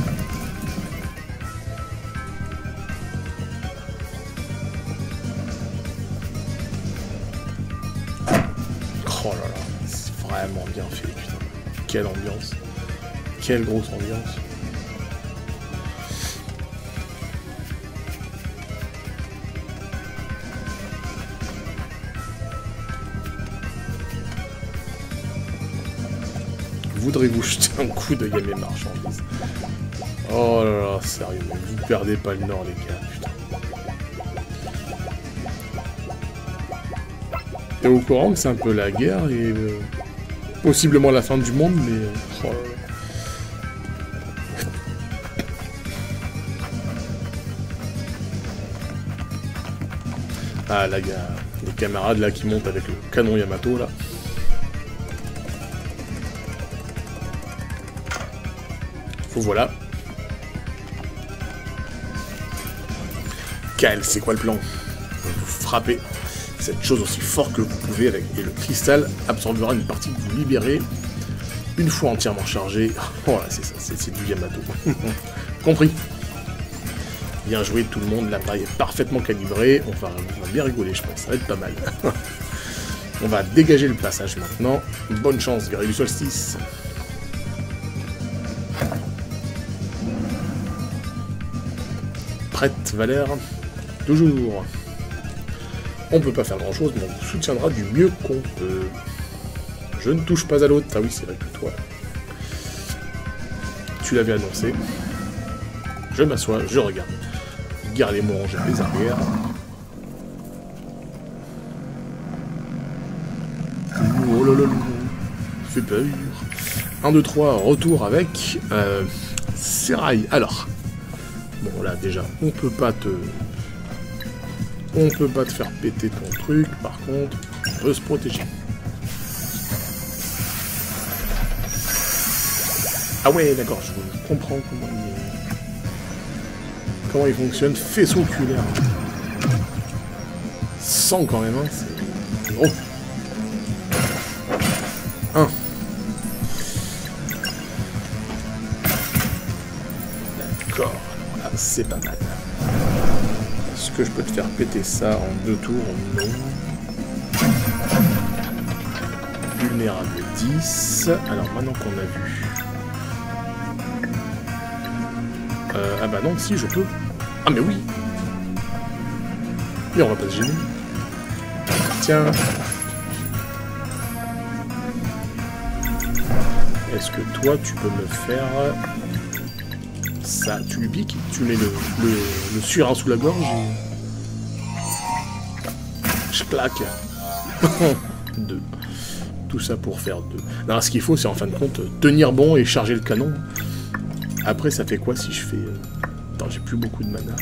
Oh là là, c'est vraiment bien fait, putain. Quelle ambiance. Quelle grosse ambiance. Voudrez-vous jeter un coup d'œil à mes marchandises? Oh là là, sérieux, mais vous perdez pas le nord, les gars, putain. T'es au courant que c'est un peu la guerre et possiblement la fin du monde, mais... oh là là. Ah, là, gars, les camarades là qui montent avec le canon Yamato, là. Voilà. Kyle, c'est quoi le plan? Vous frappez cette chose aussi fort que vous pouvez avec, et le cristal absorbera une partie que vous libérez une fois entièrement chargé. Voilà, c'est ça, c'est du Yamato. Compris. Bien joué tout le monde, l'appareil est parfaitement calibré. On va bien rigoler, je pense, ça va être pas mal. On va dégager le passage maintenant. Bonne chance, guerrier du solstice. Prête, Valère? Toujours. On peut pas faire grand chose, mais on vous soutiendra du mieux qu'on peut. Je ne touche pas à l'autre. Ah oui, c'est vrai que toi. Tu l'avais annoncé. Je m'assois, je regarde. Garde les mots rangés à mes arrières. Oh là là là. Fait peur. 1, 2, 3, retour avec Serail. Alors. Bon là déjà, on peut pas te faire péter ton truc, par contre, on peut se protéger. Ah ouais, d'accord, je comprends comment il fonctionne. Faisceau oculaire. 100 quand même, hein, c'est gros. 1. D'accord. C'est pas mal. Est-ce que je peux te faire péter ça en 2 tours? Non. Vulnérable 10. Alors maintenant qu'on a vu... ah bah non, si je peux. Ah mais oui. Mais on va pas se gêner. Tiens. Est-ce que toi tu peux me faire... ça, tu lui piques, tu mets le surin sous la gorge et... je claque. 2. Tout ça pour faire 2. Alors ce qu'il faut, c'est en fin de compte tenir bon et charger le canon. Après, ça fait quoi si je fais... Attends, j'ai plus beaucoup de mana.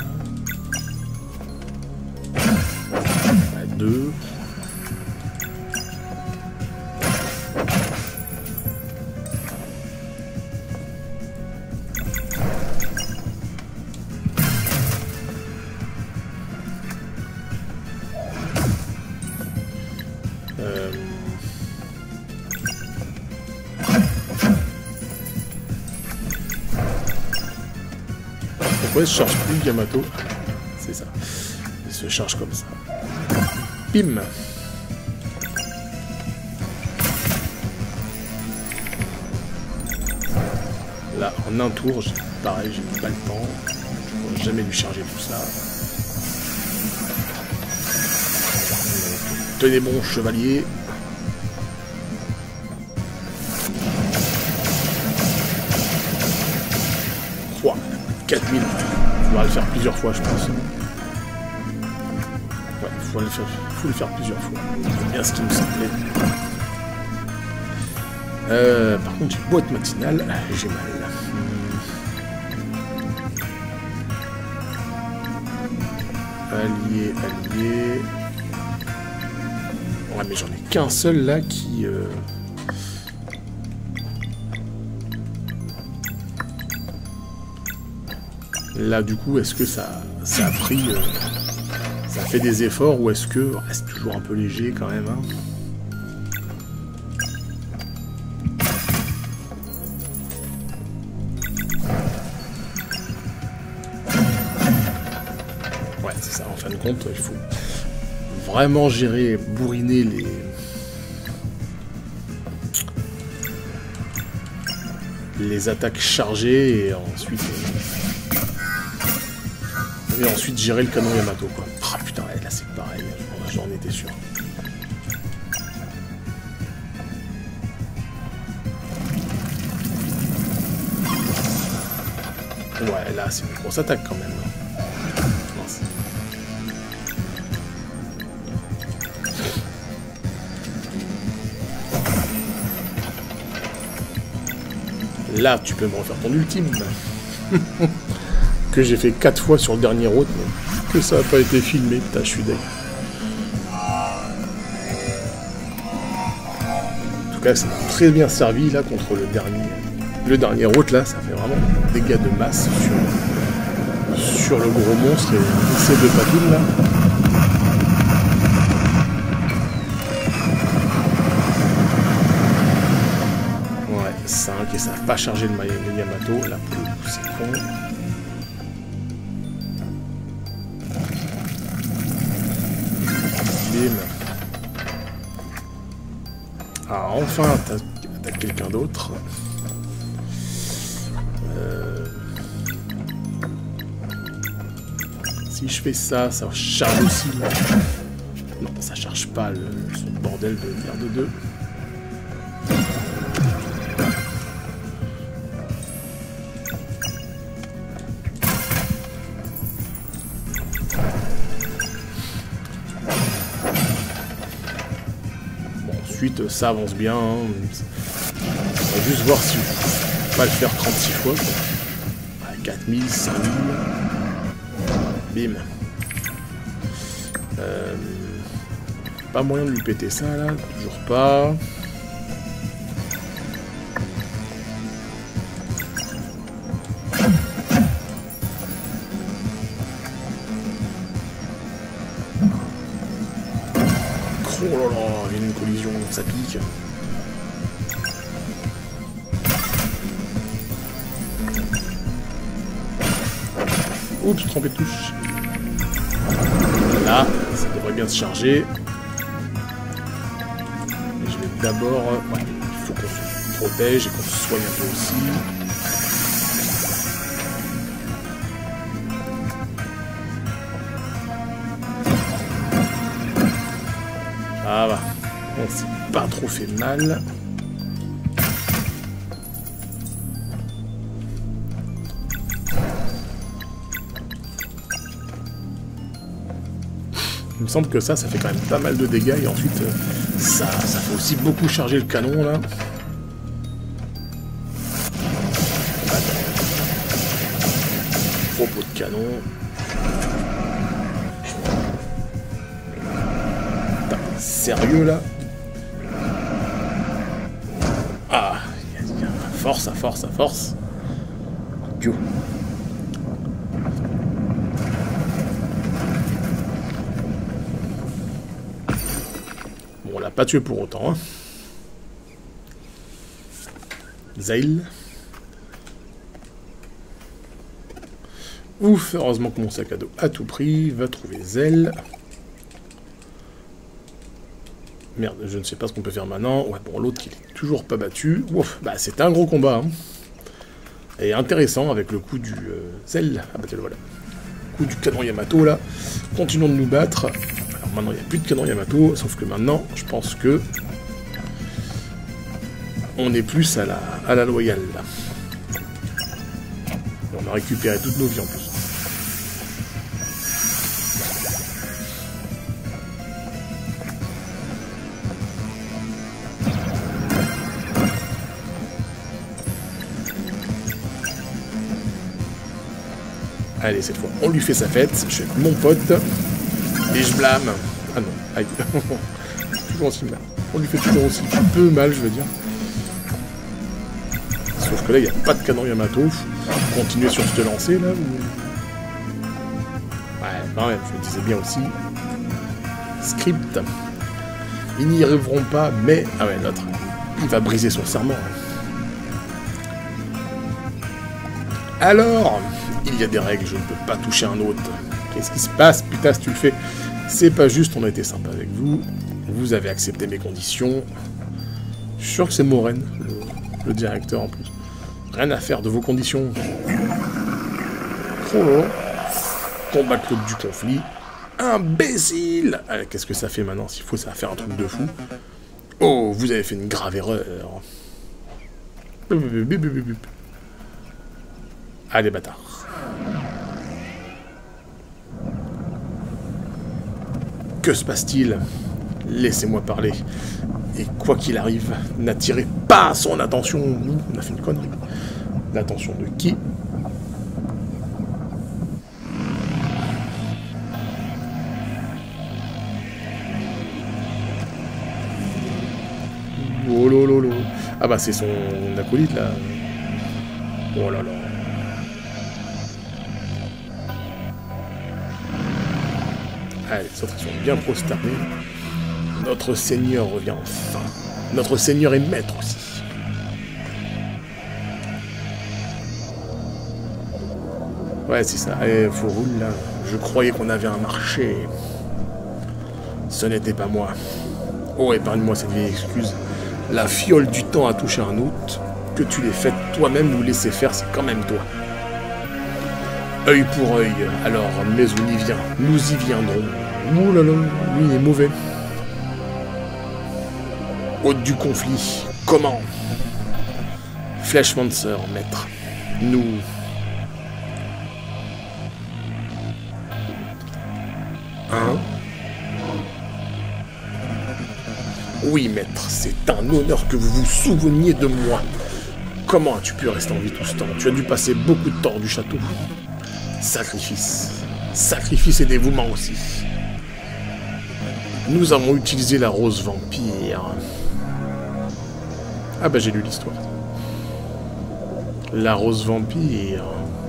2. Pourquoi il se charge plus le Yamato? C'est ça. Il se charge comme ça. Bim. Là, en un tour, pareil, j'ai pas le temps. Je ne pourrais jamais lui charger tout ça. Tenez bon, chevalier. 4000. Il faudra le faire plusieurs fois, je pense. Ouais, faut le faire plusieurs fois. C'est bien ce qui me semblait. Par contre, une boîte matinale, j'ai mal. Allié. Ouais, mais j'en ai qu'un seul là qui... Là, du coup, est-ce que ça a pris... ça fait des efforts ou est-ce que... c'est toujours un peu léger quand même, hein. Ouais, c'est ça, en fin de compte, il faut vraiment gérer, bourriner les attaques chargées et ensuite gérer le canon Yamato, quoi. Ah putain, là c'est pareil, j'en étais sûr. Ouais, là c'est une grosse attaque quand même. Mince. Là, tu peux me refaire ton ultime. Que j'ai fait 4 fois sur le dernier route, mais que ça n'a pas été filmé. Putain, je suis deg. En tout cas, ça m'a très bien servi là contre le dernier route. Là, ça fait vraiment des dégâts de masse sur le gros monstre et ces deux patounes là. Ouais, 5 et ça n'a pas chargé le Yamato. Là, pour le coup, c'est con. Ah, enfin, t'as quelqu'un d'autre. Si je fais ça, ça charge aussi. Non, ça charge pas ce bordel de merde de 2. Ensuite, ça avance bien. Hein. On va juste voir si on peut pas le faire 36 fois. Quoi. 4000, 5000. Bim. Pas moyen de lui péter ça là. Toujours pas. Oh là là, il y a une collision, ça pique. Oups, trompé de touche. Là, ça devrait bien se charger. Et je vais d'abord... ouais, il faut qu'on se protège et qu'on se soigne un peu aussi. Ah bah, on s'est pas trop fait mal. Il me semble que ça fait quand même pas mal de dégâts et ensuite ça fait aussi beaucoup charger le canon là. Propos de canon. Sérieux là? Ah, à force, à force, à force. Go. Bon, on l'a pas tué pour autant. Hein. Zail. Ouf, heureusement que mon sac à dos a tout pris. Va trouver Zell. Merde, je ne sais pas ce qu'on peut faire maintenant. Ouais, bon, l'autre qui est toujours pas battu. Ouf, bah c'était un gros combat. Hein. Et intéressant avec le coup du Zell. Ah bah le voilà. Coup du canon Yamato là. Continuons de nous battre. Alors maintenant il n'y a plus de canon Yamato, sauf que maintenant je pense que on est plus à la loyale là. Et on a récupéré toutes nos vies en plus. Allez, cette fois, on lui fait sa fête. Je suis avec mon pote. Et je blâme. Ah non, aïe. Toujours aussi mal. On lui fait toujours aussi peu mal, je veux dire. Sauf que là, il n'y a pas de canon Yamato. Continuer sur ce lancer, là. Ou... quand même, je me disais bien aussi. Script. Ils n'y arriveront pas, mais... Ah ouais, l'autre. Il va briser son serment. Alors, il y a des règles, je ne peux pas toucher un autre. Qu'est-ce qui se passe, putain, si tu le fais? C'est pas juste, on a été sympa avec vous. Vous avez accepté mes conditions. Je suis sûr que c'est Moren, le directeur en plus. Rien à faire de vos conditions. Oh là là. Combattre l'autre du conflit. Imbécile! Allez, qu'est-ce que ça fait maintenant? S'il faut, ça va faire un truc de fou. Oh, vous avez fait une grave erreur. Allez, bâtard. Que se passe-t-il? Laissez-moi parler. Et quoi qu'il arrive, n'attirez pas son attention. On a fait une connerie. L'attention de qui? Oh lolo. Ah bah c'est son acolyte là. Oh là là. Allez, les autres sont bien prosternés. Notre Seigneur revient enfin. Notre Seigneur est maître aussi. Ouais, c'est ça. Allez, faut rouler là. Je croyais qu'on avait un marché. Ce n'était pas moi. Oh, épargne-moi cette vieille excuse. La fiole du temps a touché un autre. Que tu l'aies faite toi-même ou laisser faire, c'est quand même toi. Œil pour œil. Alors, mais on y vient. Nous y viendrons. Ouh là là, lui il est mauvais. Hôte du conflit. Comment? Fleshmancer, maître. Nous... Hein? Oui, maître, c'est un honneur que vous vous souveniez de moi. Comment as-tu pu rester en vie tout ce temps? Tu as dû passer beaucoup de temps hors du château. Sacrifice. Sacrifice et dévouement aussi. Nous avons utilisé la rose vampire. Ah bah j'ai lu l'histoire. La rose vampire.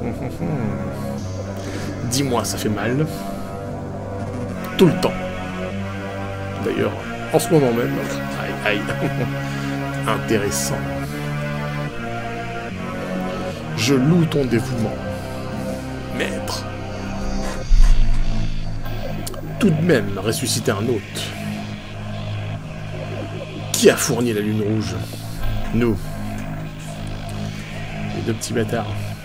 Dis-moi, ça fait mal. Tout le temps. D'ailleurs, en ce moment même... Aïe, aïe. Intéressant. Je loue ton dévouement. Maître. Tout de même, ressusciter un hôte. Qui a fourni la lune rouge? Nous. Les deux petits bâtards.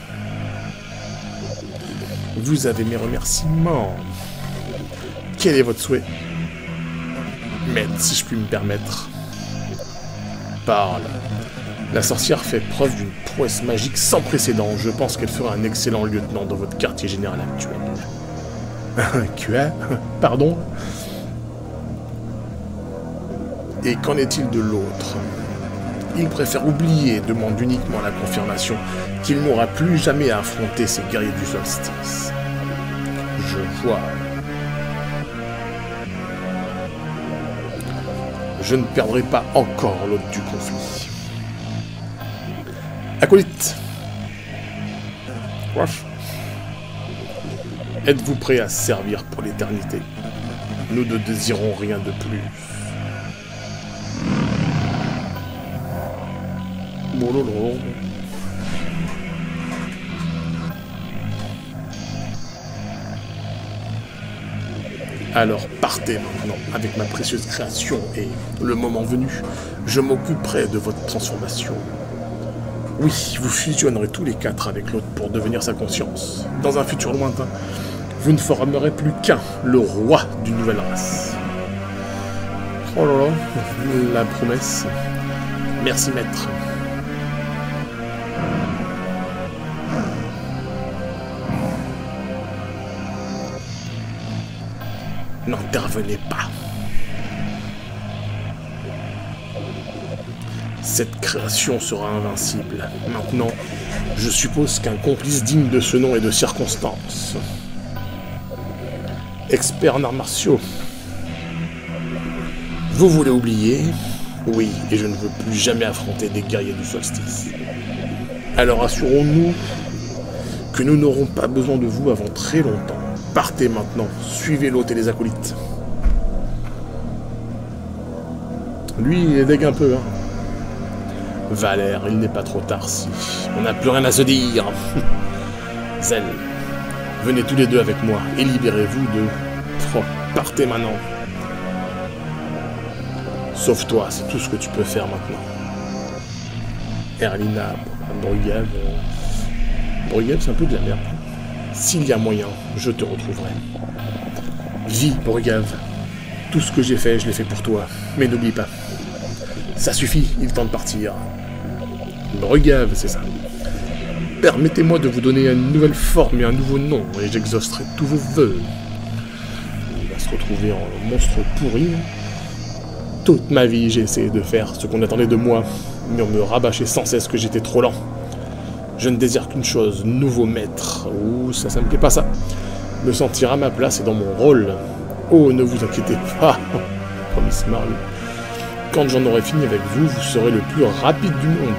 Vous avez mes remerciements. Quel est votre souhait? Maître, si je puis me permettre. Parle. La sorcière fait preuve d'une prouesse magique sans précédent. Je pense qu'elle fera un excellent lieutenant dans votre quartier général actuel. Quoi? Pardon? Et qu'en est-il de l'autre? Il préfère oublier et demande uniquement la confirmation qu'il n'aura plus jamais à affronter ces guerriers du solstice. Je vois. Je ne perdrai pas encore l'hôte du conflit. Acolyte. Rush. Êtes-vous prêt à servir pour l'éternité? Nous ne désirons rien de plus. Bololo. Alors partez maintenant avec ma précieuse création et, le moment venu, je m'occuperai de votre transformation. Oui, vous fusionnerez tous les quatre avec l'autre pour devenir sa conscience. Dans un futur lointain, vous ne formerez plus qu'un, le roi d'une nouvelle race. Oh là là, la promesse. Merci, maître. N'intervenez pas. Cette création sera invincible. Maintenant, je suppose qu'un complice digne de ce nom et de circonstances. Expert en arts martiaux. Vous voulez oublier? Oui, et je ne veux plus jamais affronter des guerriers du solstice. Alors assurons-nous que nous n'aurons pas besoin de vous avant très longtemps. Partez maintenant, suivez l'hôte et les acolytes. Lui, il est deg un peu, hein. Valère, il n'est pas trop tard si on n'a plus rien à se dire. Zel, venez tous les deux avec moi et libérez-vous de... Oh, partez maintenant. Sauve-toi, c'est tout ce que tu peux faire maintenant. Erlina, Brugave... Brugave, c'est un peu de la merde. S'il y a moyen, je te retrouverai. Vis, Brugave. Tout ce que j'ai fait, je l'ai fait pour toi. Mais n'oublie pas. Ça suffit, il est temps de partir. Brugave, c'est ça. Permettez-moi de vous donner une nouvelle forme et un nouveau nom, et j'exaucerai tous vos vœux. Il va se retrouver en monstre pourri. Toute ma vie, j'ai essayé de faire ce qu'on attendait de moi, mais on me rabâchait sans cesse que j'étais trop lent. Je ne désire qu'une chose, nouveau maître. Ouh, ça me plaît pas ça. Me sentir à ma place et dans mon rôle. Oh, ne vous inquiétez pas, promis Mario. Quand j'en aurai fini avec vous, vous serez le plus rapide du monde.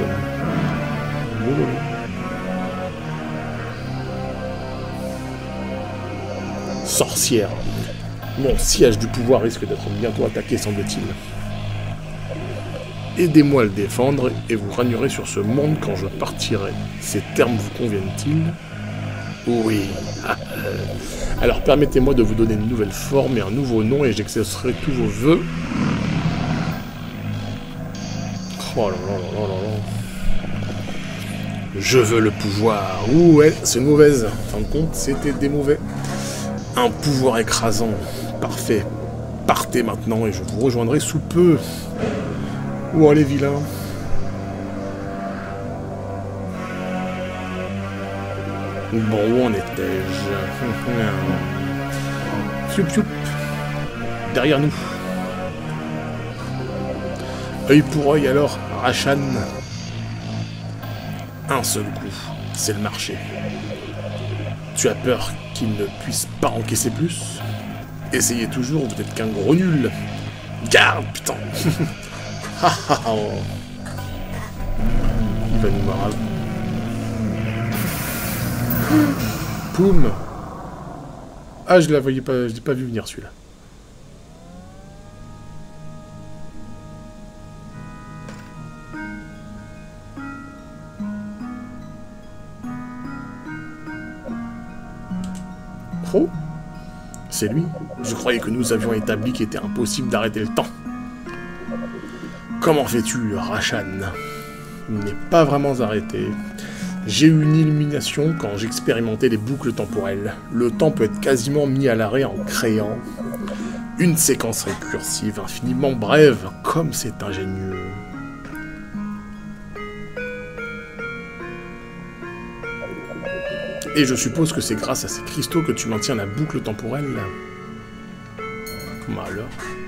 Sorcière. Mon siège du pouvoir risque d'être bientôt attaqué, semble-t-il. Aidez-moi à le défendre, et vous régnerez sur ce monde quand je partirai. Ces termes vous conviennent-ils? Oui. Alors permettez-moi de vous donner une nouvelle forme et un nouveau nom, et j'exaucerai tous vos vœux. Oh là là là là là. Je veux le pouvoir. Ouh, ouais, c'est une mauvaise. En fin de compte, c'était des mauvais. Un pouvoir écrasant. Parfait. Partez maintenant, et je vous rejoindrai sous peu. Oh, les vilains. Bon, où en étais-je? Fioup, fioup. Derrière nous. Œil pour œil alors, Rachan. Un seul coup, c'est le marché. Tu as peur qu'il ne puisse pas encaisser plus? Essayez toujours, vous n'êtes qu'un gros nul. Garde, putain. Il va nous marrer. Poum. Ah, je la voyais pas, je l'ai pas vu venir celui-là. Oh, c'est lui. Je croyais que nous avions établi qu'il était impossible d'arrêter le temps. Comment fais-tu, Rachan? Il n'est pas vraiment arrêté. J'ai eu une illumination quand j'expérimentais les boucles temporelles. Le temps peut être quasiment mis à l'arrêt en créant une séquence récursive infiniment brève, comme c'est ingénieux. Et je suppose que c'est grâce à ces cristaux que tu maintiens la boucle temporelle. Comment alors?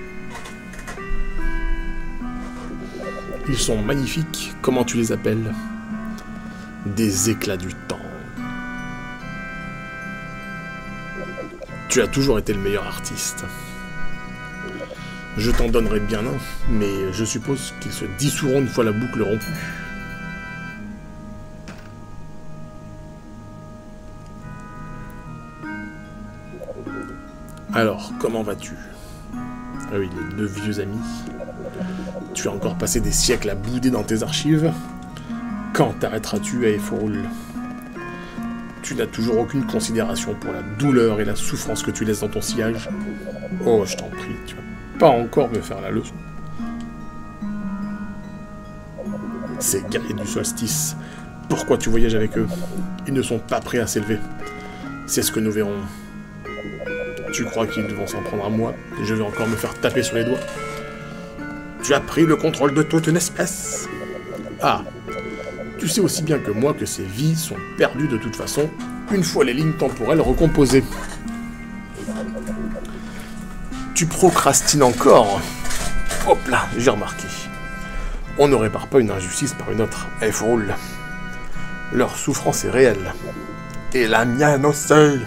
Ils sont magnifiques. Comment tu les appelles? Des éclats du temps. Tu as toujours été le meilleur artiste. Je t'en donnerai bien un, mais je suppose qu'ils se dissoudront une fois la boucle rompue. Alors, comment vas-tu? Ah oui, les deux vieux amis. Tu as encore passé des siècles à bouder dans tes archives. Quand t'arrêteras-tu à Eforul? Tu n'as toujours aucune considération pour la douleur et la souffrance que tu laisses dans ton sillage. Oh, je t'en prie, tu vas pas encore me faire la leçon. Ces guerriers du solstice, pourquoi tu voyages avec eux? Ils ne sont pas prêts à s'élever. C'est ce que nous verrons. Tu crois qu'ils vont s'en prendre à moi, et je vais encore me faire taper sur les doigts? Tu as pris le contrôle de toute une espèce. Ah, tu sais aussi bien que moi que ces vies sont perdues de toute façon, une fois les lignes temporelles recomposées. Tu procrastines encore. Hop là, j'ai remarqué. On ne répare pas une injustice par une autre. Eforul. Leur souffrance est réelle. Et la mienne aussi.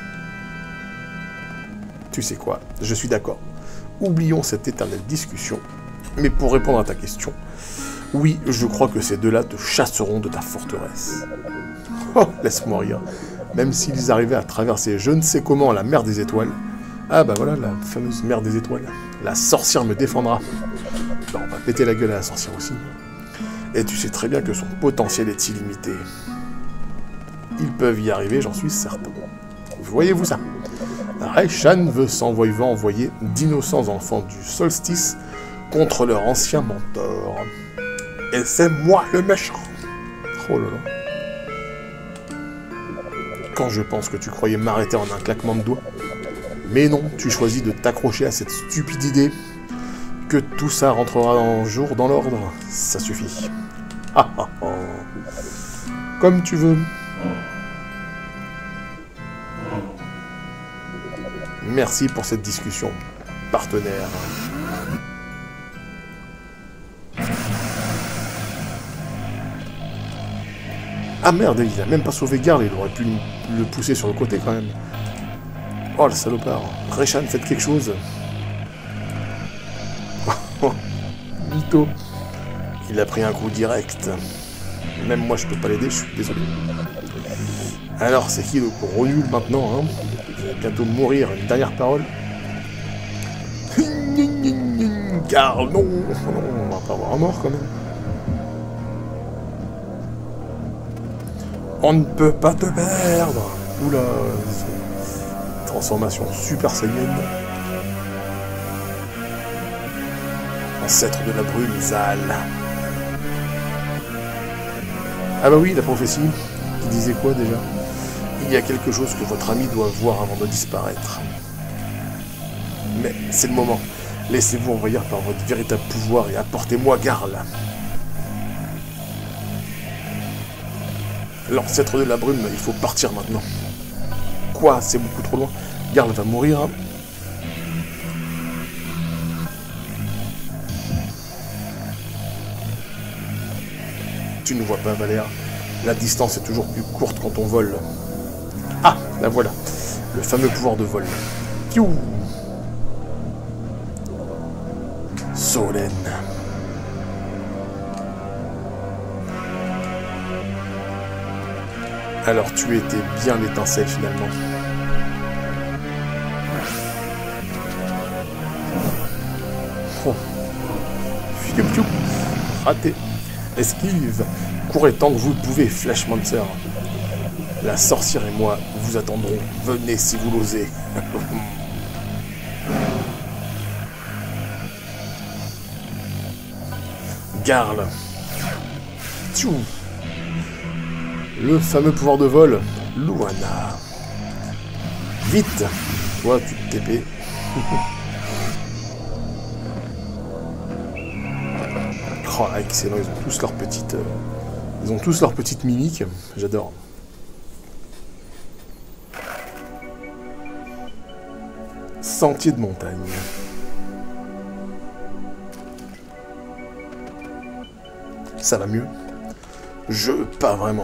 Tu sais quoi, je suis d'accord. Oublions cette éternelle discussion. Mais pour répondre à ta question, oui, je crois que ces deux-là te chasseront de ta forteresse. Oh, laisse-moi rire. Même s'ils arrivaient à traverser je ne sais comment la mer des étoiles. Ah bah voilà, la fameuse mer des étoiles. La sorcière me défendra. Bah, on va péter la gueule à la sorcière aussi. Et tu sais très bien que son potentiel est illimité. Ils peuvent y arriver, j'en suis certain. Voyez-vous ça? Raishan veut envoyer d'innocents enfants du solstice contre leur ancien mentor. Et c'est moi le méchant. Oh là là. Quand je pense que tu croyais m'arrêter en un claquement de doigts. Mais non, tu choisis de t'accrocher à cette stupide idée que tout ça rentrera un jour dans l'ordre. Ça suffit. Ah ah ah. Comme tu veux. Merci pour cette discussion, partenaire. Ah merde, il a même pas sauvé Garl, il aurait pu le pousser sur le côté quand même. Oh le salopard. Raishan, faites quelque chose. Mytho. Il a pris un coup direct. Même moi je peux pas l'aider, je suis désolé. Alors c'est qui le gros nul maintenant, hein? Vous allez bientôt mourir, une dernière parole. Garl, non, on va pas avoir un mort quand même. On ne peut pas te perdre. Oula, transformation Super Saiyan. Ancêtre de la brume, Zal. Ah bah oui, la prophétie, qui disait quoi déjà? Il y a quelque chose que votre ami doit voir avant de disparaître. Mais c'est le moment. Laissez-vous envahir par votre véritable pouvoir et apportez-moi Garl. L'ancêtre de la brume, il faut partir maintenant. Quoi? C'est beaucoup trop loin. Garl va mourir. Hein. Tu ne vois pas, Valère. La distance est toujours plus courte quand on vole. Ah, la voilà. Le fameux pouvoir de vol. Piou. Solène. Alors tu étais bien l'étincelle finalement. Oh. Piou. Raté. Esquive. Courez tant que vous le pouvez, Flashmancer. La sorcière et moi vous attendrons. Venez si vous l'osez. Garl. Tchou. Le fameux pouvoir de vol. Luana. Vite. Toi, tu te TP. Oh, excellent, ils ont tous leurs petites mimiques. J'adore. Sentier de montagne. Ça va mieux? Pas vraiment.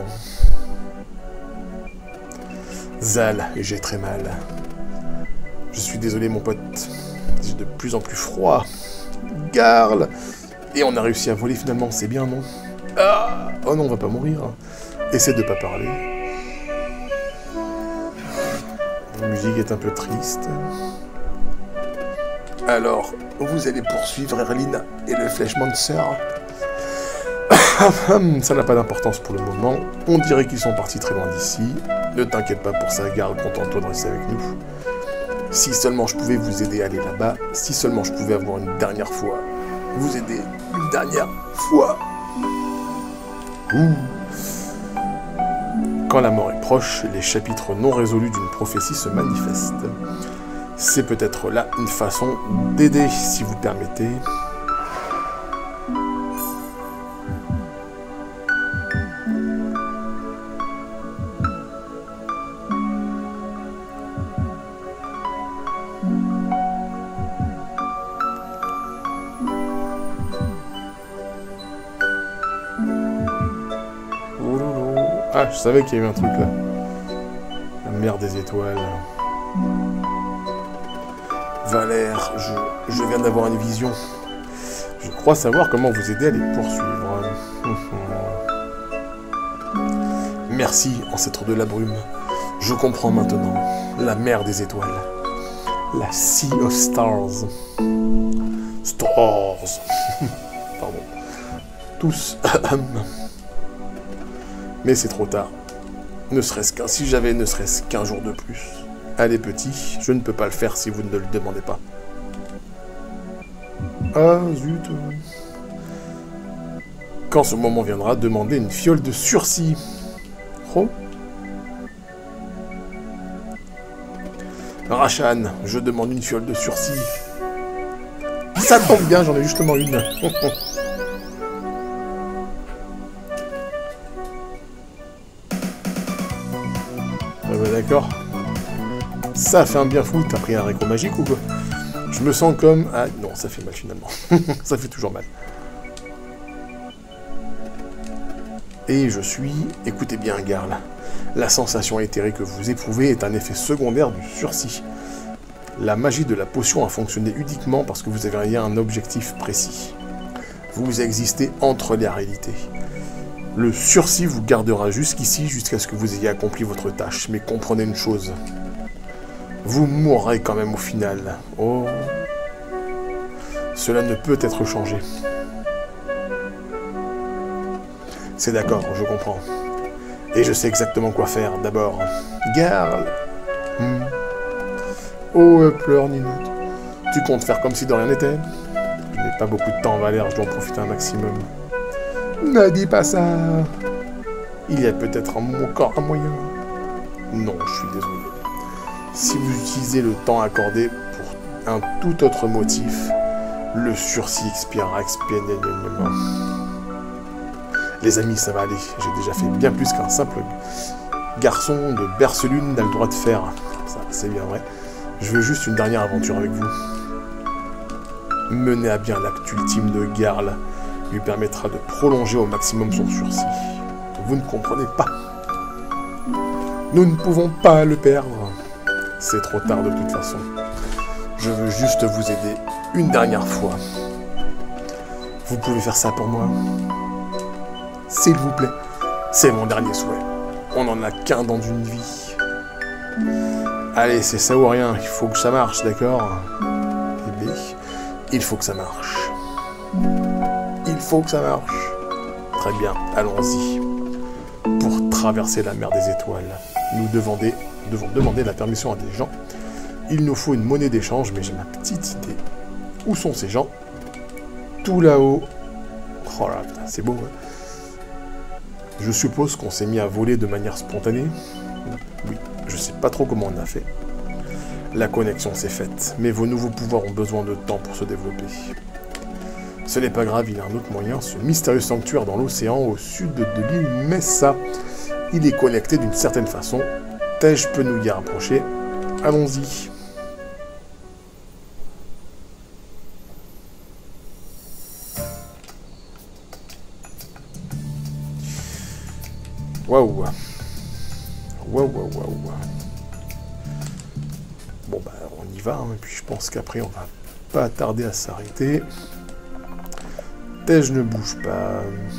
Zal, et j'ai très mal. Je suis désolé, mon pote. J'ai de plus en plus froid. Garl. Et on a réussi à voler finalement, c'est bien, non? Ah, oh non, on va pas mourir. Essaie de pas parler. La musique est un peu triste. Alors, vous allez poursuivre Erlina et le Fleshmancer. Ça n'a pas d'importance pour le moment. On dirait qu'ils sont partis très loin d'ici. Ne t'inquiète pas pour ça, Garl, contente-toi de rester avec nous. Si seulement je pouvais vous aider à aller là-bas, si seulement je pouvais avoir une dernière fois. Vous aider une dernière fois. Ouh. Quand la mort est proche, les chapitres non résolus d'une prophétie se manifestent. C'est peut-être là une façon d'aider, si vous permettez. Ah, je savais qu'il y avait un truc là. La mer des étoiles. Valère, je viens d'avoir une vision. Je crois savoir comment vous aider à les poursuivre. Merci, ancêtre de la brume. Je comprends maintenant. La mer des étoiles. La Sea of Stars. Stars. Pardon. Tous. Mais c'est trop tard. Ne serait-ce qu'un... Si j'avais ne serait-ce qu'un jour de plus. Allez petit, je ne peux pas le faire si vous ne le demandez pas. Ah zut. Quand ce moment viendra, demandez une fiole de sursis. Oh. Rashan, je demande une fiole de sursis. Ça tombe bien, j'en ai justement une. Ah bah d'accord. Ça fait un bien fou, t'as pris un réco magique ou quoi? Je me sens comme... Ah non, ça fait mal finalement. Ça fait toujours mal. Et je suis... Écoutez bien, Garl. La sensation éthérée que vous éprouvez est un effet secondaire du sursis. La magie de la potion a fonctionné uniquement parce que vous avez un objectif précis. Vous existez entre les réalités. Le sursis vous gardera jusqu'ici jusqu'à ce que vous ayez accompli votre tâche. Mais comprenez une chose. Vous mourrez quand même au final. Oh. Cela ne peut être changé. C'est d'accord, je comprends. Et je sais exactement quoi faire. D'abord, Garl. Oh, pleure, Ninoute. Tu comptes faire comme si de rien n'était? Je n'ai pas beaucoup de temps, Valère, je dois en profiter un maximum. Ne dis pas ça. Il y a peut-être encore un moyen. Non, je suis désolé. Si vous utilisez le temps accordé pour un tout autre motif, le sursis expirera expédiemment. Les amis, ça va aller. J'ai déjà fait bien plus qu'un simple garçon de Bercelune n'a le droit de faire. Ça, c'est bien vrai. Je veux juste une dernière aventure avec vous. Mener à bien l'acte ultime de Garl lui permettra de prolonger au maximum son sursis. Vous ne comprenez pas. Nous ne pouvons pas le perdre. C'est trop tard de toute façon. Je veux juste vous aider une dernière fois. Vous pouvez faire ça pour moi? S'il vous plaît. C'est mon dernier souhait. On n'en a qu'un dans une vie. Allez, c'est ça ou rien. Il faut que ça marche, d'accord? Eh bien, il faut que ça marche. Il faut que ça marche. Très bien, allons-y. Pour traverser la mer des étoiles, nous devons demander la permission à des gens. Il nous faut une monnaie d'échange, mais j'ai ma petite idée. Où sont ces gens? Tout là-haut. Oh là, putain, c'est beau, hein. Je suppose qu'on s'est mis à voler de manière spontanée. Oui, je sais pas trop comment on a fait. La connexion s'est faite, mais vos nouveaux pouvoirs ont besoin de temps pour se développer. Ce n'est pas grave, il y a un autre moyen, ce mystérieux sanctuaire dans l'océan au sud de l'île Messa. Il est connecté d'une certaine façon. Tej peut nous y rapprocher. Allons-y. Waouh. Waouh, waouh, waouh. Bon, bah, on y va, hein, et puis je pense qu'après, on va pas tarder à s'arrêter. Tej ne bouge pas.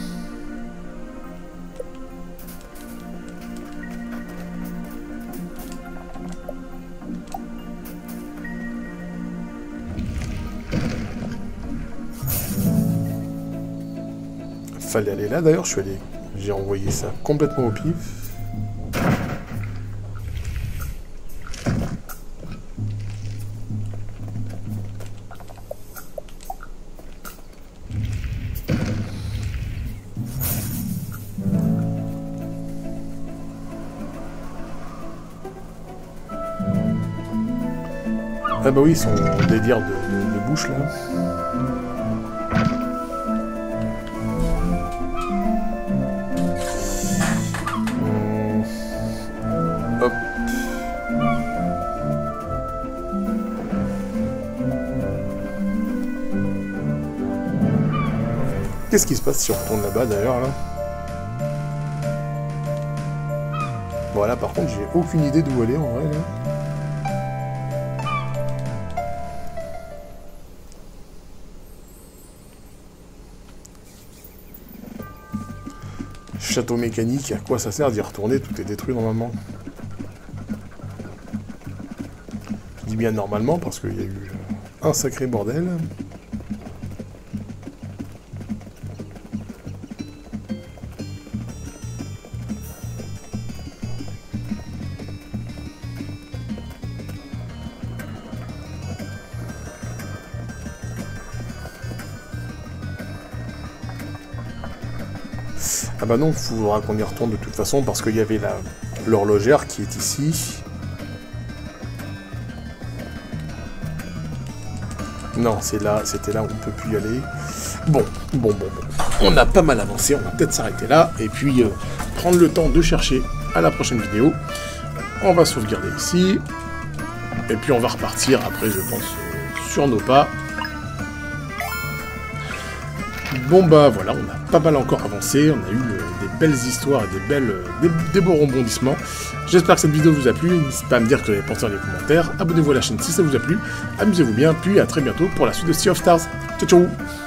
Fallait aller là, d'ailleurs, je suis allé. J'ai envoyé ça complètement au pif. Ah bah oui, son délire de bouche là. Hop. Qu'est-ce qui se passe si on retourne là-bas d'ailleurs là? Voilà, par contre j'ai aucune idée d'où aller en vrai là. Château mécanique, à quoi ça sert d'y retourner? Tout est détruit normalement. Je dis bien normalement parce qu'il y a eu un sacré bordel. Ah bah non, il faudra qu'on y retourne de toute façon parce qu'il y avait l'horlogère qui est ici. Non, c'était là où on peut plus y aller. Bon. On a pas mal avancé, on va peut-être s'arrêter là et puis prendre le temps de chercher à la prochaine vidéo. On va sauvegarder ici. Et puis on va repartir après, je pense, sur nos pas. Bon bah voilà, on a pas mal encore avancé, on a eu des belles histoires et des beaux rebondissements. J'espère que cette vidéo vous a plu, n'hésitez pas à me dire ce que vous avez pensé dans les commentaires, abonnez-vous à la chaîne si ça vous a plu, amusez-vous bien, puis à très bientôt pour la suite de Sea of Stars. Ciao ciao.